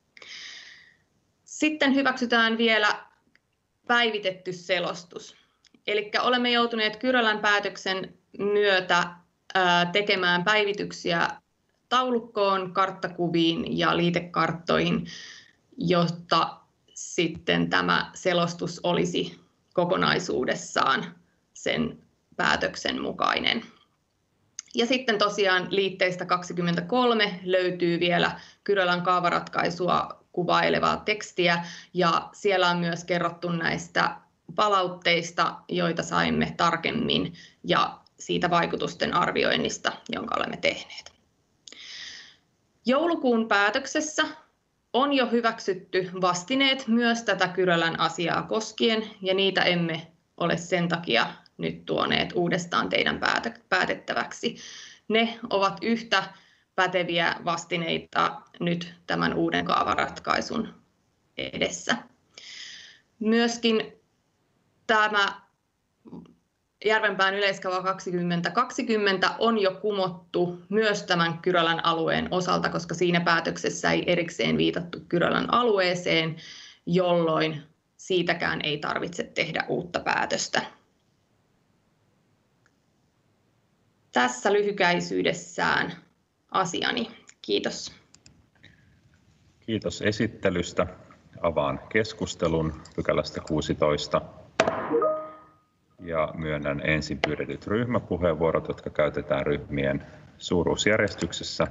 Sitten hyväksytään vielä päivitetty selostus. Eli olemme joutuneet Kyrölän päätöksen myötä tekemään päivityksiä taulukkoon, karttakuviin ja liitekarttoihin, jotta sitten tämä selostus olisi kokonaisuudessaan sen päätöksen mukainen. Ja sitten tosiaan liitteistä 23 löytyy vielä Kyrölän kaavaratkaisua kuvailevaa tekstiä ja siellä on myös kerrottu näistä palautteista, joita saimme tarkemmin ja siitä vaikutusten arvioinnista, jonka olemme tehneet. Joulukuun päätöksessä on jo hyväksytty vastineet myös tätä Kyrölän asiaa koskien ja niitä emme ole sen takia nyt tuoneet uudestaan teidän päätettäväksi. Ne ovat yhtä päteviä vastineita nyt tämän uuden kaavaratkaisun edessä. Myöskin tämä Järvenpään yleiskaava 2020 on jo kumottu myös tämän Kyrölän alueen osalta, koska siinä päätöksessä ei erikseen viitattu Kyrölän alueeseen, jolloin siitäkään ei tarvitse tehdä uutta päätöstä. Tässä lyhykäisyydessään asiani. Kiitos. Kiitos esittelystä. Avaan keskustelun pykälästä 16 ja myönnän ensin pyydetyt ryhmäpuheenvuorot, jotka käytetään ryhmien suuruusjärjestyksessä.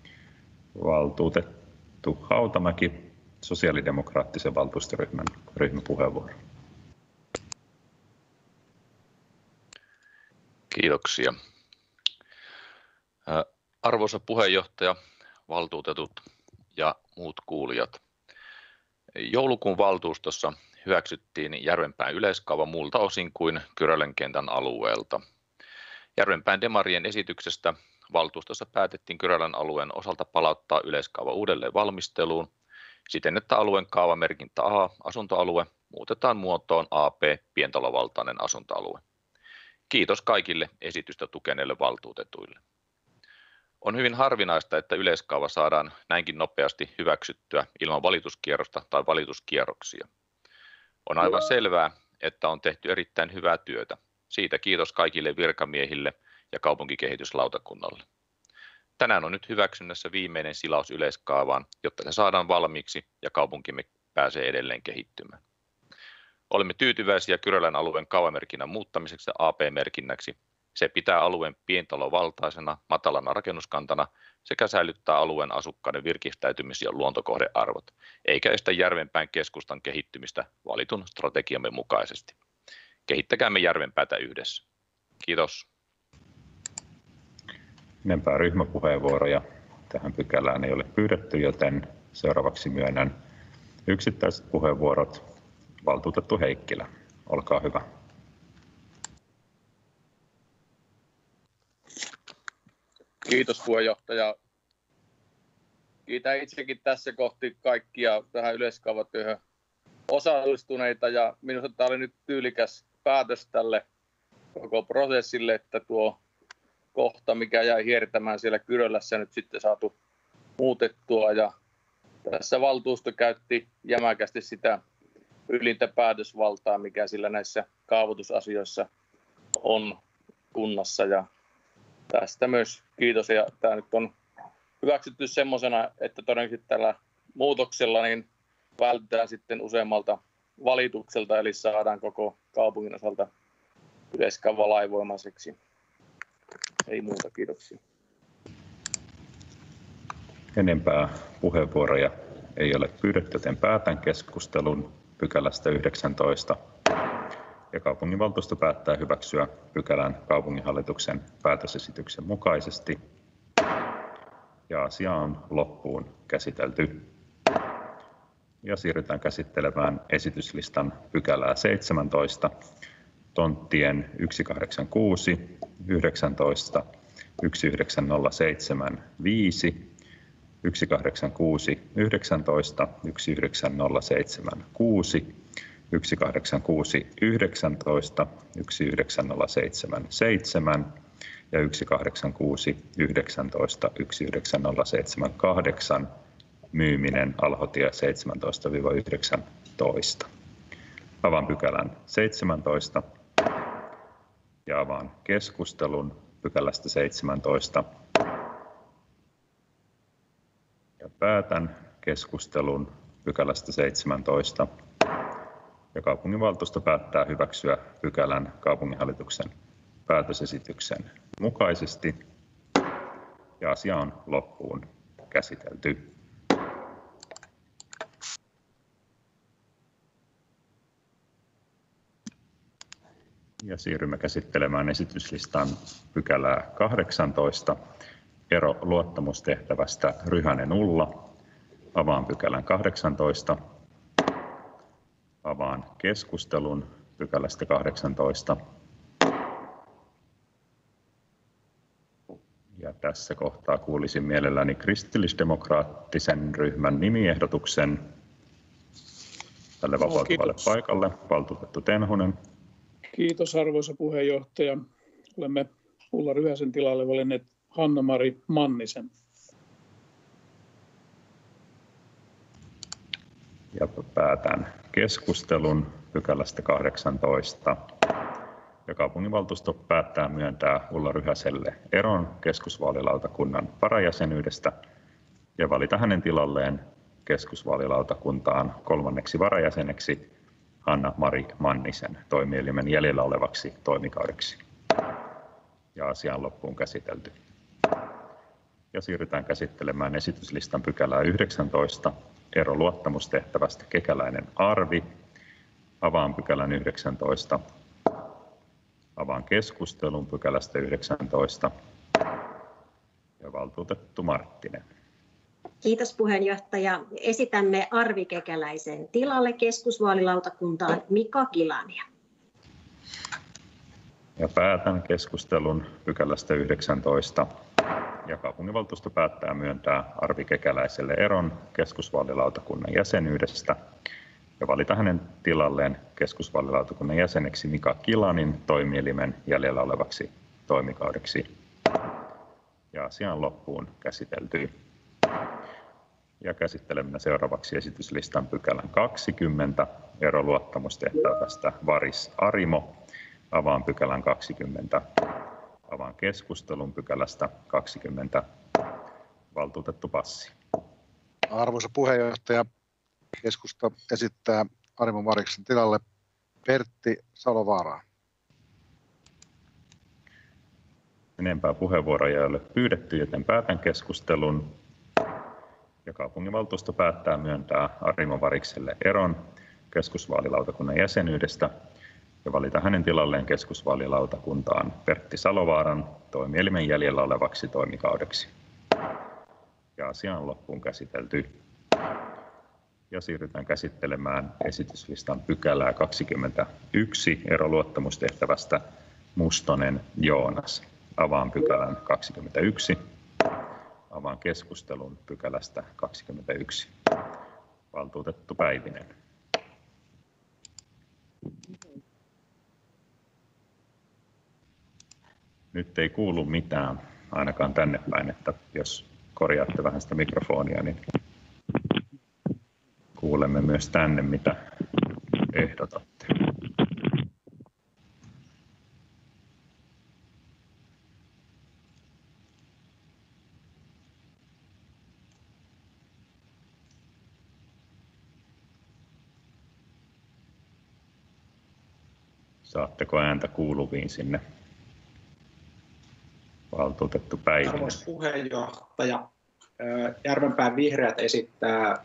Valtuutettu Hautamäki, sosiaalidemokraattisen valtuustoryhmän ryhmäpuheenvuoro. Kiitoksia. Arvoisa puheenjohtaja, valtuutetut ja muut kuulijat. Joulukuun valtuustossa hyväksyttiin Järvenpään yleiskaava muulta osin kuin Kyrölän kentän alueelta. Järvenpään demarien esityksestä valtuustossa päätettiin Kyrölän alueen osalta palauttaa yleiskaava uudelleen valmisteluun siten, että alueen kaavamerkintä A, asuntoalue, muutetaan muotoon AP, pientalovaltainen asuntoalue. Kiitos kaikille esitystä tukeneille valtuutetuille. On hyvin harvinaista, että yleiskaava saadaan näinkin nopeasti hyväksyttyä ilman valituskierrosta tai valituskierroksia. On aivan selvää, että on tehty erittäin hyvää työtä. Siitä kiitos kaikille virkamiehille ja kaupunkikehityslautakunnalle. Tänään on nyt hyväksynnässä viimeinen silaus yleiskaavaan, jotta se saadaan valmiiksi ja kaupunkimme pääsee edelleen kehittymään. Olemme tyytyväisiä Kyrölän alueen kaavamerkinnän muuttamiseksi AP-merkinnäksi. Se pitää alueen pientalovaltaisena, matalana rakennuskantana sekä säilyttää alueen asukkaiden virkistäytymis- ja luontokohdearvot, eikä estä Järvenpään keskustan kehittymistä valitun strategiamme mukaisesti. kehittäkäämme Järvenpäätä yhdessä. Kiitos. Enempää ryhmäpuheenvuoroja tähän pykälään ei ole pyydetty, joten seuraavaksi myönnän yksittäiset puheenvuorot. Valtuutettu Heikkilä, olkaa hyvä. Kiitos puheenjohtaja. Kiitän itsekin tässä kohti kaikkia tähän yleiskaavatyöhön osallistuneita ja minusta tämä oli nyt tyylikäs päätös tälle koko prosessille, että tuo kohta, mikä jäi hiertämään siellä Kyrölässä, nyt sitten saatu muutettua ja tässä valtuusto käytti jämäkästi sitä ylintä päätösvaltaa, mikä sillä näissä kaavoitusasioissa on kunnassa ja tästä myös kiitos ja tämä nyt on hyväksytty semmoisena, että todennäköisesti tällä muutoksella niin vältetään sitten useammalta valitukselta, eli saadaan koko kaupungin osalta yleiskaava lainvoimaiseksi. Ei muuta, kiitoksia. Enempää puheenvuoroja ei ole pyydetty, joten päätän keskustelun pykälästä 19. Ja kaupunginvaltuusto päättää hyväksyä pykälän kaupunginhallituksen päätösesityksen mukaisesti. Ja asia on loppuun käsitelty. Ja siirrytään käsittelemään esityslistan pykälää 17, tonttien 186, 19, 1907, 5, 186, 19, 1907, 6, 186, 19, 1907, 7 ja 186, 19, 1907, 8 myyminen Alhotie 17-19. Avaan pykälän 17 ja avaan keskustelun pykälästä 17 ja päätän keskustelun pykälästä 17 ja kaupunginvaltuusto päättää hyväksyä pykälän kaupunginhallituksen päätösesityksen mukaisesti ja asia on loppuun käsitelty. Ja siirrymme käsittelemään esityslistan pykälää 18, ero luottamustehtävästä Ryhänen Ulla. Avaan pykälän 18. Avaan keskustelun pykälästä 18. Ja tässä kohtaa kuulisin mielelläni kristillisdemokraattisen ryhmän nimiehdotuksen tälle vapautuvalle paikalle. Valtuutettu Tenhunen. Kiitos arvoisa puheenjohtaja. Olemme Ulla Ryhäsen tilalle valinneet Hanna-Mari Mannisen. Ja päätän keskustelun pykälästä 18. Ja kaupunginvaltuusto päättää myöntää Ulla Ryhäselle eron keskusvaalilautakunnan varajäsenyydestä ja valita hänen tilalleen keskusvaalilautakuntaan 3. varajäseneksi Hanna-Mari Mannisen toimielimen jäljellä olevaksi toimikaudeksi. Ja asia on loppuun käsitelty. Ja siirrytään käsittelemään esityslistan pykälää 19, ero luottamustehtävästä Kekäläinen Arvi. Avaan pykälän 19. Avaan keskustelun pykälästä 19. Ja valtuutettu Marttinen. Kiitos puheenjohtaja. Esitämme Arvi Kekäläisen tilalle keskusvaalilautakuntaan Mika Kilania. Ja päätän keskustelun pykälästä 19. Ja kaupunginvaltuusto päättää myöntää Arvi Kekäläiselle eron keskusvaalilautakunnan jäsenyydestä ja valita hänen tilalleen keskusvaalilautakunnan jäseneksi Mika Kilanin toimielimen jäljellä olevaksi toimikaudeksi. Ja asia on loppuun käsitelty. Ja käsittelemme seuraavaksi esityslistan pykälän 20, ero luottamustehtävästä Varis Arimo. Avaan pykälän 20. Avaan keskustelun pykälästä 20. Valtuutettu Passi. Arvoisa puheenjohtaja, keskusta esittää Arimo Variksen tilalle Pertti Salovaaraa. Enempää puheenvuoroja ei ole pyydetty, joten päätän keskustelun. Ja kaupunginvaltuusto päättää myöntää Arimo Varikselle eron keskusvaalilautakunnan jäsenyydestä ja valita hänen tilalleen keskusvaalilautakuntaan Pertti Salovaaran toimielimen jäljellä olevaksi toimikaudeksi. Ja asia on loppuun käsitelty. Ja siirrytään käsittelemään esityslistan pykälää 21 eroluottamustehtävästä Mustonen Joonas. Avaan pykälän 21. Avaan keskustelun pykälästä 21. Valtuutettu Päivinen. Nyt ei kuulu mitään, ainakaan tänne päin, että jos korjaatte vähän sitä mikrofonia, niin kuulemme myös tänne, mitä ehdotatte. Saatteko ääntä kuuluviin sinne? Valtuutettu Päivinen. Arvoisa puheenjohtaja, Järvenpään Vihreät esittää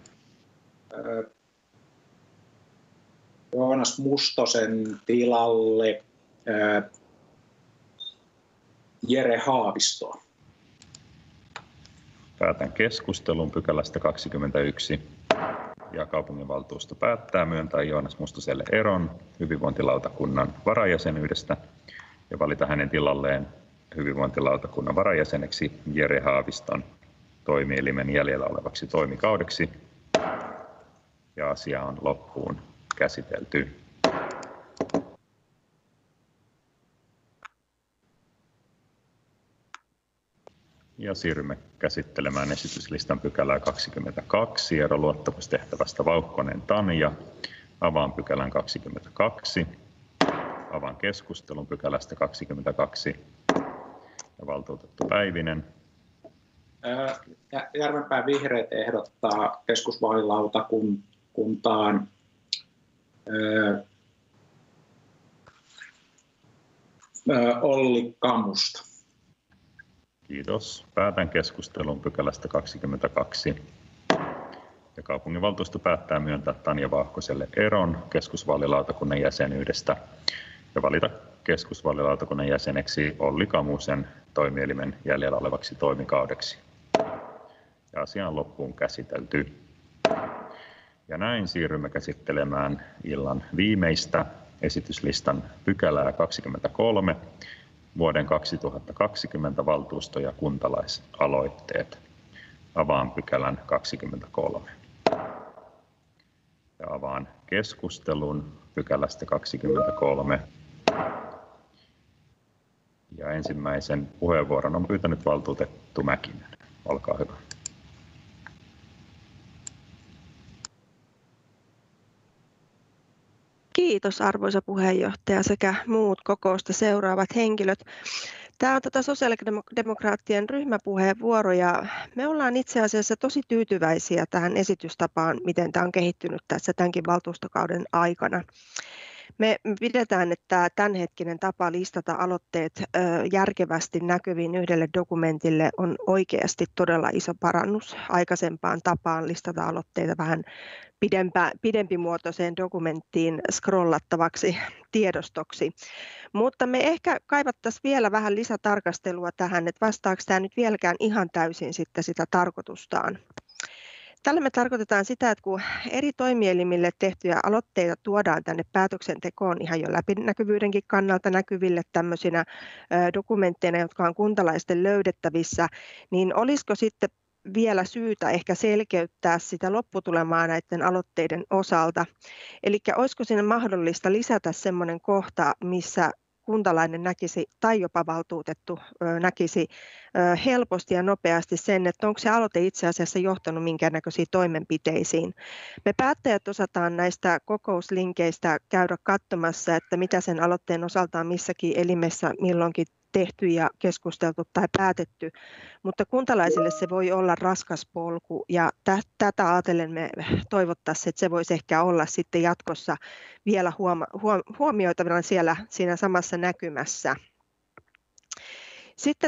Joonas Mustosen tilalle Jere Haavistoa. Päätän keskustelun pykälästä 21. Ja kaupunginvaltuusto päättää myöntää Joonas Mustoselle eron hyvinvointilautakunnan varajäsenyydestä ja valita hänen tilalleen hyvinvointilautakunnan varajäseneksi Jere Haaviston toimielimen jäljellä olevaksi toimikaudeksi. Ja asia on loppuun käsitelty. Ja siirrymme käsittelemään esityslistan pykälää 22 eroluottamustehtävästä Vauhkonen Tanja. Avaan pykälän 22. Avaan keskustelun pykälästä 22. Ja valtuutettu Päivinen. Järvenpään Vihreät ehdottaa keskusvaalilautakuntaan Olli Kamusta. Kiitos. Päätän keskustelun pykälästä 22. Ja kaupunginvaltuusto päättää myöntää Tanja Vauhkoselle eron keskusvaalilautakunnan jäsenyydestä ja valita keskusvaalilautakunnan jäseneksi Olli Kamusen toimielimen jäljellä olevaksi toimikaudeksi. Ja asia on loppuun käsitelty. Ja näin siirrymme käsittelemään illan viimeistä esityslistan pykälää 23. Vuoden 2020 valtuusto- ja kuntalaisaloitteet. Avaan pykälän 23. Ja avaan keskustelun pykälästä 23. Ja ensimmäisen puheenvuoron on pyytänyt valtuutettu Mäkinen. Olkaa hyvä. Kiitos arvoisa puheenjohtaja sekä muut kokousta seuraavat henkilöt. Tämä on tätä sosiaalidemokraattien ryhmäpuheenvuoro ja me ollaan itse asiassa tosi tyytyväisiä tähän esitystapaan, miten tämä on kehittynyt tässä tämänkin valtuustokauden aikana. Me pidetään, että tämänhetkinen tapa listata aloitteet järkevästi näkyviin yhdelle dokumentille on oikeasti todella iso parannus aikaisempaan tapaan listata aloitteita vähän pidempimuotoiseen dokumenttiin scrollattavaksi tiedostoksi. Mutta me ehkä kaivattaisiin vielä vähän lisätarkastelua tähän, että vastaako tämä nyt vieläkään ihan täysin sitten sitä tarkoitustaan. Tällä me tarkoitetaan sitä, että kun eri toimielimille tehtyjä aloitteita tuodaan tänne päätöksentekoon ihan jo läpinäkyvyydenkin kannalta näkyville tämmöisinä dokumentteina, jotka on kuntalaisten löydettävissä, niin olisiko sitten vielä syytä ehkä selkeyttää sitä lopputulemaa näiden aloitteiden osalta. Eli olisiko siinä mahdollista lisätä semmoinen kohta, missä kuntalainen näkisi tai jopa valtuutettu näkisi helposti ja nopeasti sen, että onko se aloite itse asiassa johtanut minkäännäköisiin toimenpiteisiin. Me päättäjät osataan näistä kokouslinkeistä käydä katsomassa, että mitä sen aloitteen osalta on missäkin elimessä milloinkin tehty ja keskusteltu tai päätetty, mutta kuntalaisille se voi olla raskas polku ja tätä ajatellen me toivottaisiin, että se voisi ehkä olla sitten jatkossa vielä huomioitavana siinä samassa näkymässä. Sitten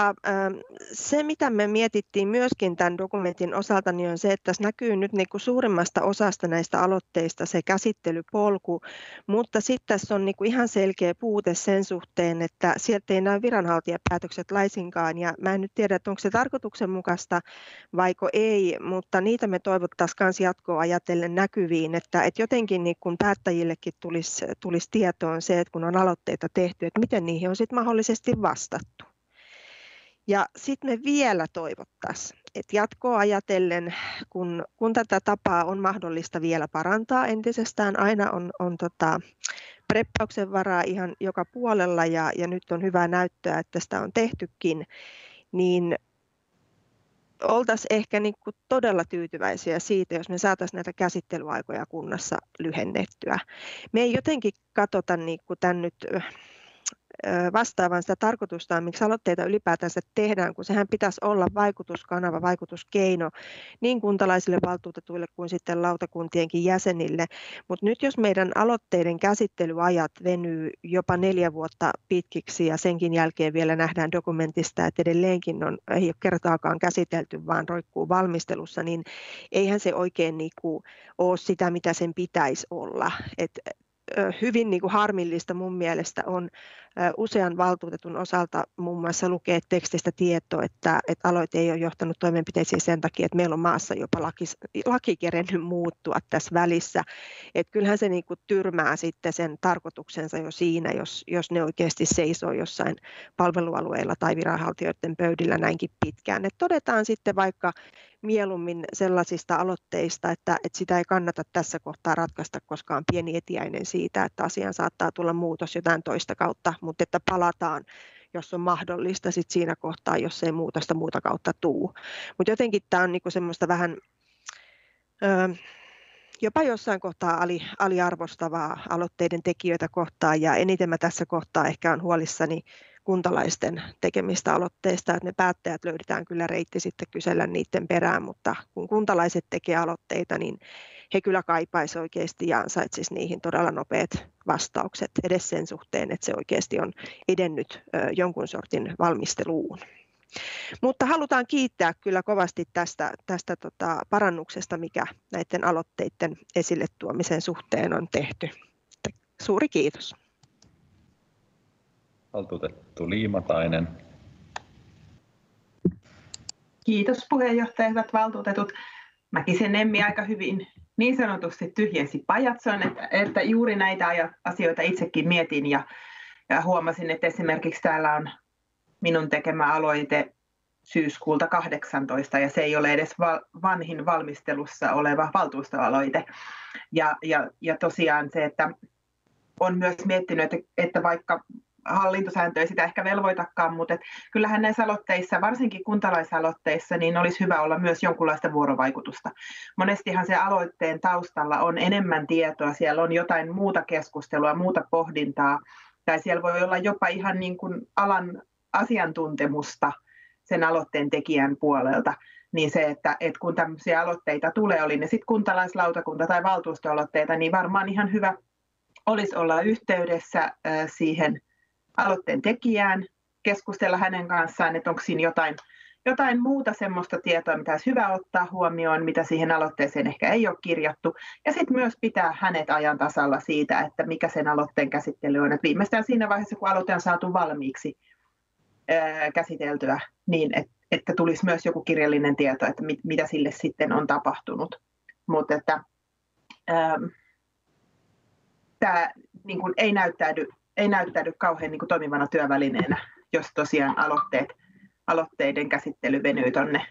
se, mitä me mietittiin myöskin tämän dokumentin osalta, niin on se, että tässä näkyy nyt niin kuin suurimmasta osasta näistä aloitteista se käsittelypolku, mutta sitten tässä on niin kuin ihan selkeä puute sen suhteen, että sieltä ei näy viranhaltijapäätökset laisinkaan, ja mä en nyt tiedä, että onko se tarkoituksenmukaista vaiko ei, mutta niitä me toivottaisiin myös jatkoa ajatellen näkyviin, että jotenkin niin kuin päättäjillekin tulisi tietoon se, että kun on aloitteita tehty, että miten niihin on sitten mahdollisesti vastattu. Ja sitten me vielä toivottaisiin, että jatkoa ajatellen, kun tätä tapaa on mahdollista vielä parantaa entisestään, aina on preppauksen varaa ihan joka puolella ja nyt on hyvää näyttöä, että sitä on tehtykin, niin oltaisiin ehkä niin kuin todella tyytyväisiä siitä, jos me saataisiin näitä käsittelyaikoja kunnassa lyhennettyä. Me ei jotenkin katsota niin kuin tämän nyt vastaavan sitä tarkoitustaan, miksi aloitteita ylipäätänsä tehdään, kun sehän pitäisi olla vaikutuskanava, vaikutuskeino niin kuntalaisille valtuutetuille kuin sitten lautakuntienkin jäsenille. Mutta nyt jos meidän aloitteiden käsittelyajat venyy jopa 4 vuotta pitkiksi ja senkin jälkeen vielä nähdään dokumentista, että edelleenkin ei ole kertaakaan käsitelty, vaan roikkuu valmistelussa, niin eihän se oikein ole sitä, mitä sen pitäisi olla. Hyvin harmillista mun mielestä on usean valtuutetun osalta muun muassa lukea tekstistä tietoa, että aloite ei ole johtanut toimenpiteisiin sen takia, että meillä on maassa jopa laki kerennyt muuttua tässä välissä. Että kyllähän se tyrmää sitten sen tarkoituksensa jo siinä, jos ne oikeasti seisoo jossain palvelualueilla tai viranhaltijoiden pöydillä näinkin pitkään. Et todetaan sitten vaikka mieluummin sellaisista aloitteista, että sitä ei kannata tässä kohtaa ratkaista, koska on pieni etiäinen siitä, että asiaan saattaa tulla muutos jotain toista kautta, mutta että palataan, jos on mahdollista sit siinä kohtaa, jos ei muutosta muuta kautta tule. Mutta jotenkin tämä on semmoista vähän jopa jossain kohtaa aliarvostavaa aloitteiden tekijöitä kohtaan, ja eniten mä tässä kohtaa ehkä on huolissani kuntalaisten tekemistä aloitteista, että me päättäjät löydetään kyllä reitti sitten kysellä niiden perään, mutta kun kuntalaiset tekee aloitteita, niin he kyllä kaipaisivat oikeasti ja ansaitsisivat niihin todella nopeat vastaukset edes sen suhteen, että se oikeasti on edennyt jonkun sortin valmisteluun. Mutta halutaan kiittää kyllä kovasti tästä parannuksesta, mikä näiden aloitteiden esille tuomisen suhteen on tehty. Suuri kiitos. Valtuutettu Liimatainen. Kiitos puheenjohtaja, hyvät valtuutetut. Mäkisen Emmi aika hyvin niin sanotusti tyhjensi pajatson, että juuri näitä asioita itsekin mietin ja huomasin, että esimerkiksi täällä on minun tekemä aloite syyskuulta 18 ja se ei ole edes vanhin valmistelussa oleva valtuustoaloite. Ja tosiaan se, että on myös miettinyt, että vaikka hallintosääntö ei sitä ehkä velvoitakaan, mutta kyllähän näissä aloitteissa, varsinkin kuntalaisaloitteissa, niin olisi hyvä olla myös jonkunlaista vuorovaikutusta. Monestihan se aloitteen taustalla on enemmän tietoa, siellä on jotain muuta keskustelua, muuta pohdintaa, tai siellä voi olla jopa ihan niin kuin alan asiantuntemusta sen aloitteen tekijän puolelta, niin se, että kun tämmöisiä aloitteita tulee, oli ne sitten kuntalaislautakunta tai valtuustoaloitteita, niin varmaan ihan hyvä olisi olla yhteydessä siihen aloitteen tekijään, keskustella hänen kanssaan, että onko siinä jotain muuta semmoista tietoa, mitä olisi hyvä ottaa huomioon, mitä siihen aloitteeseen ehkä ei ole kirjattu. Ja sitten myös pitää hänet ajan tasalla siitä, että mikä sen aloitteen käsittely on. Et viimeistään siinä vaiheessa, kun aloite on saatu valmiiksi käsiteltyä, niin että tulisi myös joku kirjallinen tieto, että mitä sille sitten on tapahtunut. Mutta että tämä niin kuin ei näyttäydy kauhean niin kuin toimivana työvälineenä, jos tosiaan aloitteiden käsittely venyy tuonne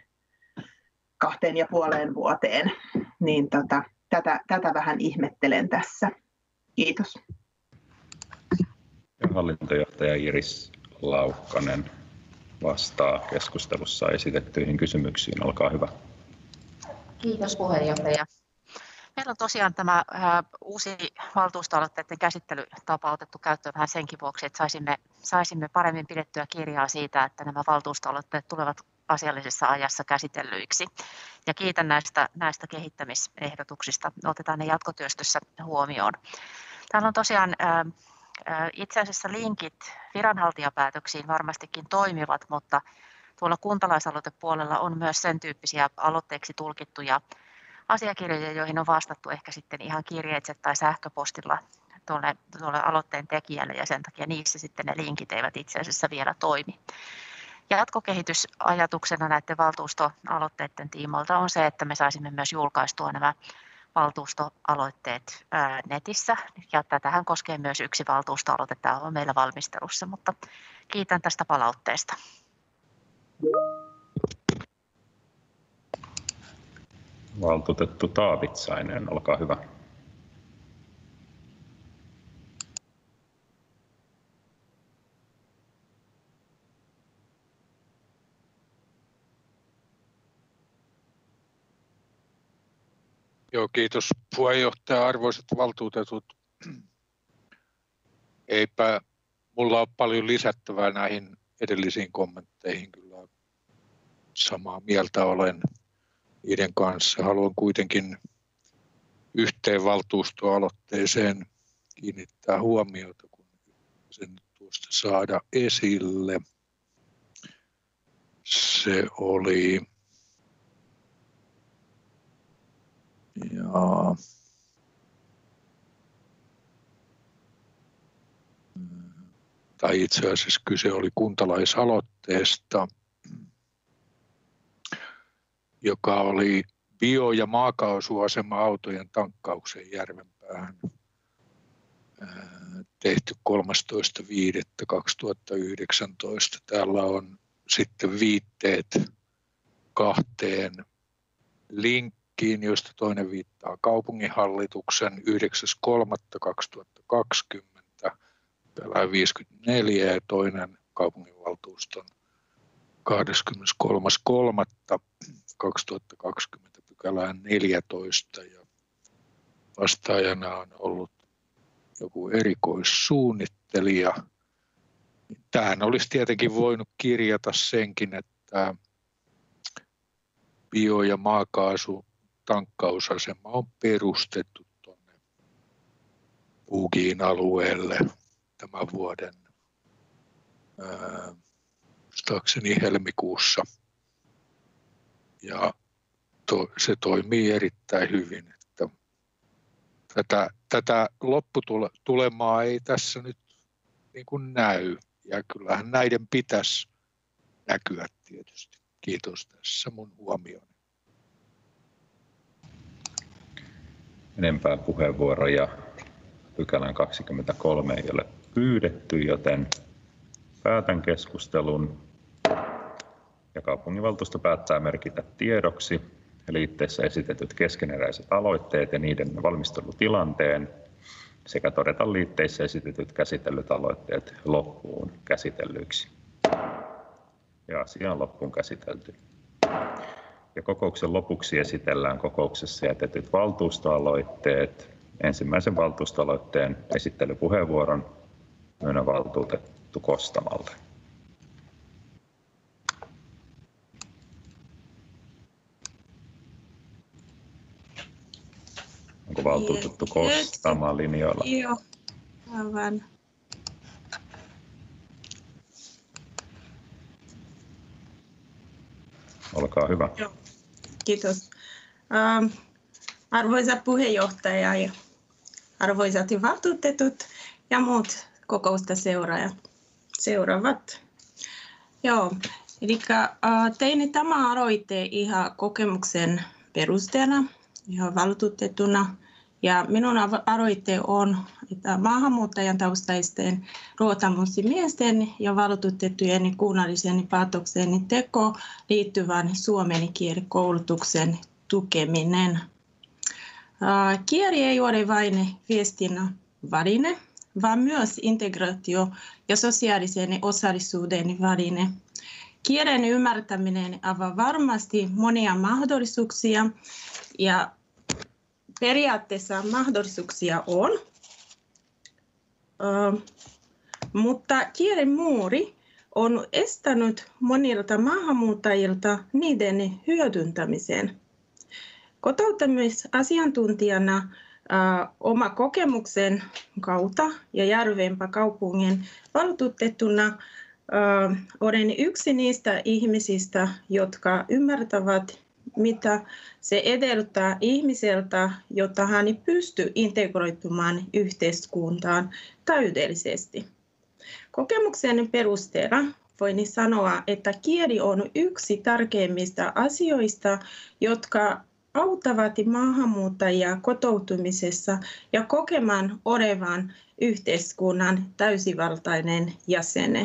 2,5 vuoteen, niin tätä vähän ihmettelen tässä. Kiitos. Ja hallintojohtaja Iris Laukkanen vastaa keskustelussa esitettyihin kysymyksiin. Olkaa hyvä. Kiitos puheenjohtaja. Meillä on tosiaan tämä uusi valtuustoaloitteiden käsittelytapa otettu käyttöön vähän senkin vuoksi, että saisimme paremmin pidettyä kirjaa siitä, että nämä valtuustoaloitteet tulevat asiallisessa ajassa käsitellyiksi. Ja kiitän näistä kehittämisehdotuksista. Otetaan ne jatkotyöstössä huomioon. Täällä on tosiaan Itse asiassa linkit viranhaltijapäätöksiin varmastikin toimivat, mutta tuolla kuntalaisaloitepuolella on myös sen tyyppisiä aloitteeksi tulkittuja asiakirjoja, joihin on vastattu ehkä sitten ihan kirjeitse tai sähköpostilla tuolle aloitteen tekijälle, ja sen takia niissä sitten ne linkit eivät itse asiassa vielä toimi. Jatkokehitysajatuksena näiden valtuustoaloitteiden tiimoilta on se, että me saisimme myös julkaistua nämä valtuustoaloitteet netissä, ja tätähän koskee myös yksi valtuustoaloite, tämä on meillä valmistelussa, mutta kiitän tästä palautteesta. Valtuutettu Taavitsainen, olkaa hyvä. Joo, kiitos puheenjohtaja, arvoisat valtuutetut. Eipä mulla ole paljon lisättävää näihin edellisiin kommentteihin, kyllä samaa mieltä olen niiden kanssa. Haluan kuitenkin yhteen valtuustoaloitteeseen kiinnittää huomiota, kun sen tuosta saada esille. Se oli tai itse asiassa kyse oli kuntalaisaloitteesta, joka oli bio- ja maakaasuasema-autojen tankkauksen Järvenpäähän tehty 13.5.2019. Täällä on sitten viitteet 2 linkkiin, joista toinen viittaa kaupunginhallituksen 9.3.2020 pykälään 54 ja toinen kaupunginvaltuuston 23.3.2020 pykälään 14 ja vastaajana on ollut joku erikoissuunnittelija. Tähän olisi tietenkin voinut kirjata senkin, että bio- ja maakaasu tankkausasema on perustettu tuonne Puukiin alueelle tämän vuoden muistaakseni helmikuussa. Ja se toimii erittäin hyvin. Että tätä lopputulemaa ei tässä nyt niin kuin näy. Ja kyllähän näiden pitäisi näkyä tietysti. Kiitos tässä mun huomioni. Enempää puheenvuoroja pykälän 23 ei ole pyydetty, joten päätän keskustelun. Ja kaupunginvaltuusto päättää merkitä tiedoksi liitteessä esitetyt keskeneräiset aloitteet ja niiden valmistelutilanteen sekä todeta liitteissä esitetyt käsitellyt aloitteet loppuun käsitellyiksi. Ja asia on loppuun käsitelty. Ja kokouksen lopuksi esitellään kokouksessa jätetyt valtuustoaloitteet. Ensimmäisen valtuustoaloitteen esittelypuheenvuoron myönnän valtuutettu Kostamalle. Onko valtuutettu Kostama linjoilla? Joo, aivan. Olkaa hyvä. Joo, kiitos. Arvoisa puheenjohtaja ja arvoisat valtuutetut ja muut kokousta seuraavat. Joo, eli tein tämä aloite ihan kokemuksen perusteella, ihan valtuutettuna. Ja minun aloite on, että maahanmuuttajan taustaisten ruotamussimiesten ja valtuutettujen kunnallisen päätöksen teko liittyvän suomen kielikoulutuksen tukeminen. Kieli ei ole vain viestinnän väline, vaan myös integraatio ja sosiaalisen osallisuuden väline. Kielen ymmärtäminen avaa varmasti monia mahdollisuuksia ja periaatteessa mahdollisuuksia on, mutta kielen muuri on estänyt monilta maahanmuuttajilta niiden hyödyntämisen. Kotouttamisasiantuntijana oma kokemuksen kautta ja Järvenpään kaupungin valtuutettuna olen yksi niistä ihmisistä, jotka ymmärtävät, mitä se edellyttää ihmiseltä, jotta hän pystyy integroitumaan yhteiskuntaan täydellisesti. Kokemuksen perusteella voin sanoa, että kieli on yksi tärkeimmistä asioista, jotka auttavat maahanmuuttajia kotoutumisessa ja kokemaan olevan yhteiskunnan täysivaltainen jäsen.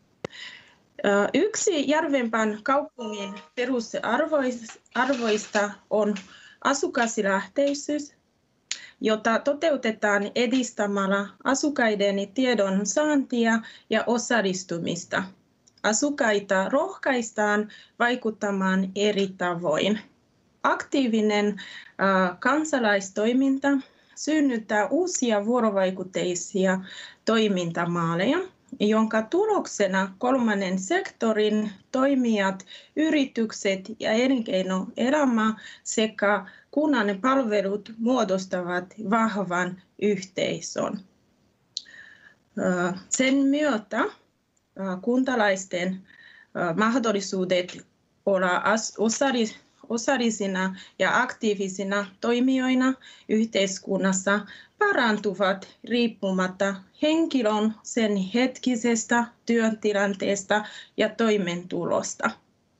Yksi Järvenpään kaupungin perusarvoista on asukaslähtöisyys, jota toteutetaan edistämällä asukkaiden tiedon saantia ja osallistumista. Asukkaita rohkaistaan vaikuttamaan eri tavoin. Aktiivinen kansalaistoiminta synnyttää uusia vuorovaikutteisia toimintamalleja, jonka tuloksena kolmannen sektorin toimijat, yritykset ja elinkeinoelämä sekä kunnan palvelut muodostavat vahvan yhteisön. Sen myötä kuntalaisten mahdollisuudet olla osallisina ja aktiivisina toimijoina yhteiskunnassa parantuvat riippumatta henkilön sen hetkisestä työtilanteesta ja toimeentulosta.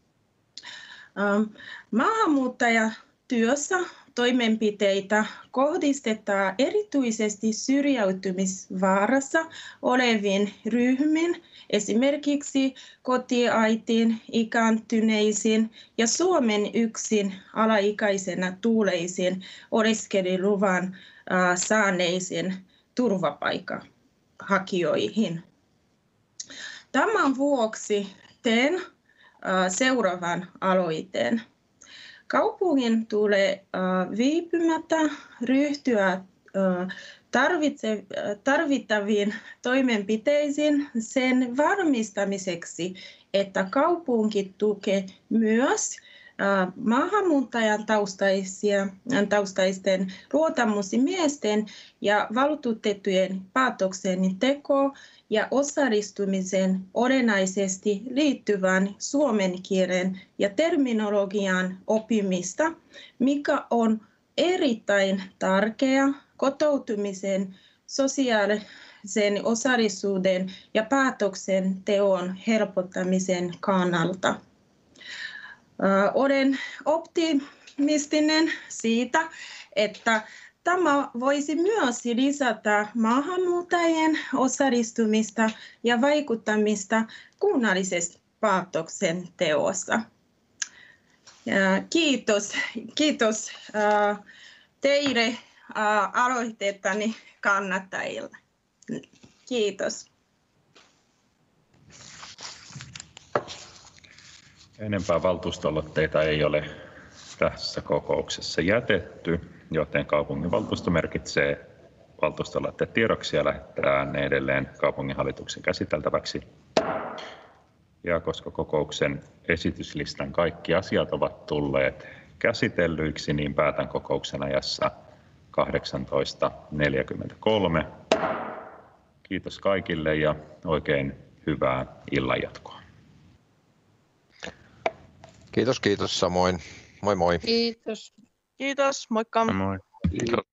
Maahanmuuttajatyössä toimenpiteitä kohdistetaan erityisesti syrjäytymisvaarassa oleviin ryhmiin, esimerkiksi kotiäitiin, ikääntyneisiin ja Suomen yksin alaikäisenä tulleisiin oleskeluluvan saaneisiin turvapaikkahakijoihin. Tämän vuoksi teen seuraavan aloitteen. Kaupungin tulee viipymättä ryhtyä tarvittaviin toimenpiteisiin sen varmistamiseksi, että kaupunki tukee myös maahanmuuttajan taustaisten luottamusmiesten ja valtuutettujen päätöksentekoa ja osallistumisen olennaisesti liittyvän suomen kielen ja terminologian oppimista, mikä on erittäin tärkeää kotoutumisen, sosiaalisen osallisuuden ja päätöksenteon helpottamisen kannalta. Olen optimistinen siitä, että tämä voisi myös lisätä maahanmuuttajien osallistumista ja vaikuttamista kunnallisessa päätöksenteossa. Kiitos teille aloitteeni kannattajille. Kiitos. Enempää valtuustoaloitteita ei ole tässä kokouksessa jätetty, joten kaupunginvaltuusto merkitsee valtuustoaloitteet tiedoksi ja lähettää ne edelleen kaupunginhallituksen käsiteltäväksi. Ja koska kokouksen esityslistan kaikki asiat ovat tulleet käsitellyiksi, niin päätän kokouksen ajassa 18.43. Kiitos kaikille ja oikein hyvää illanjatkoa. Kiitos samoin. Moi moi. Kiitos. Kiitos, moikka. Moi. Kiitos.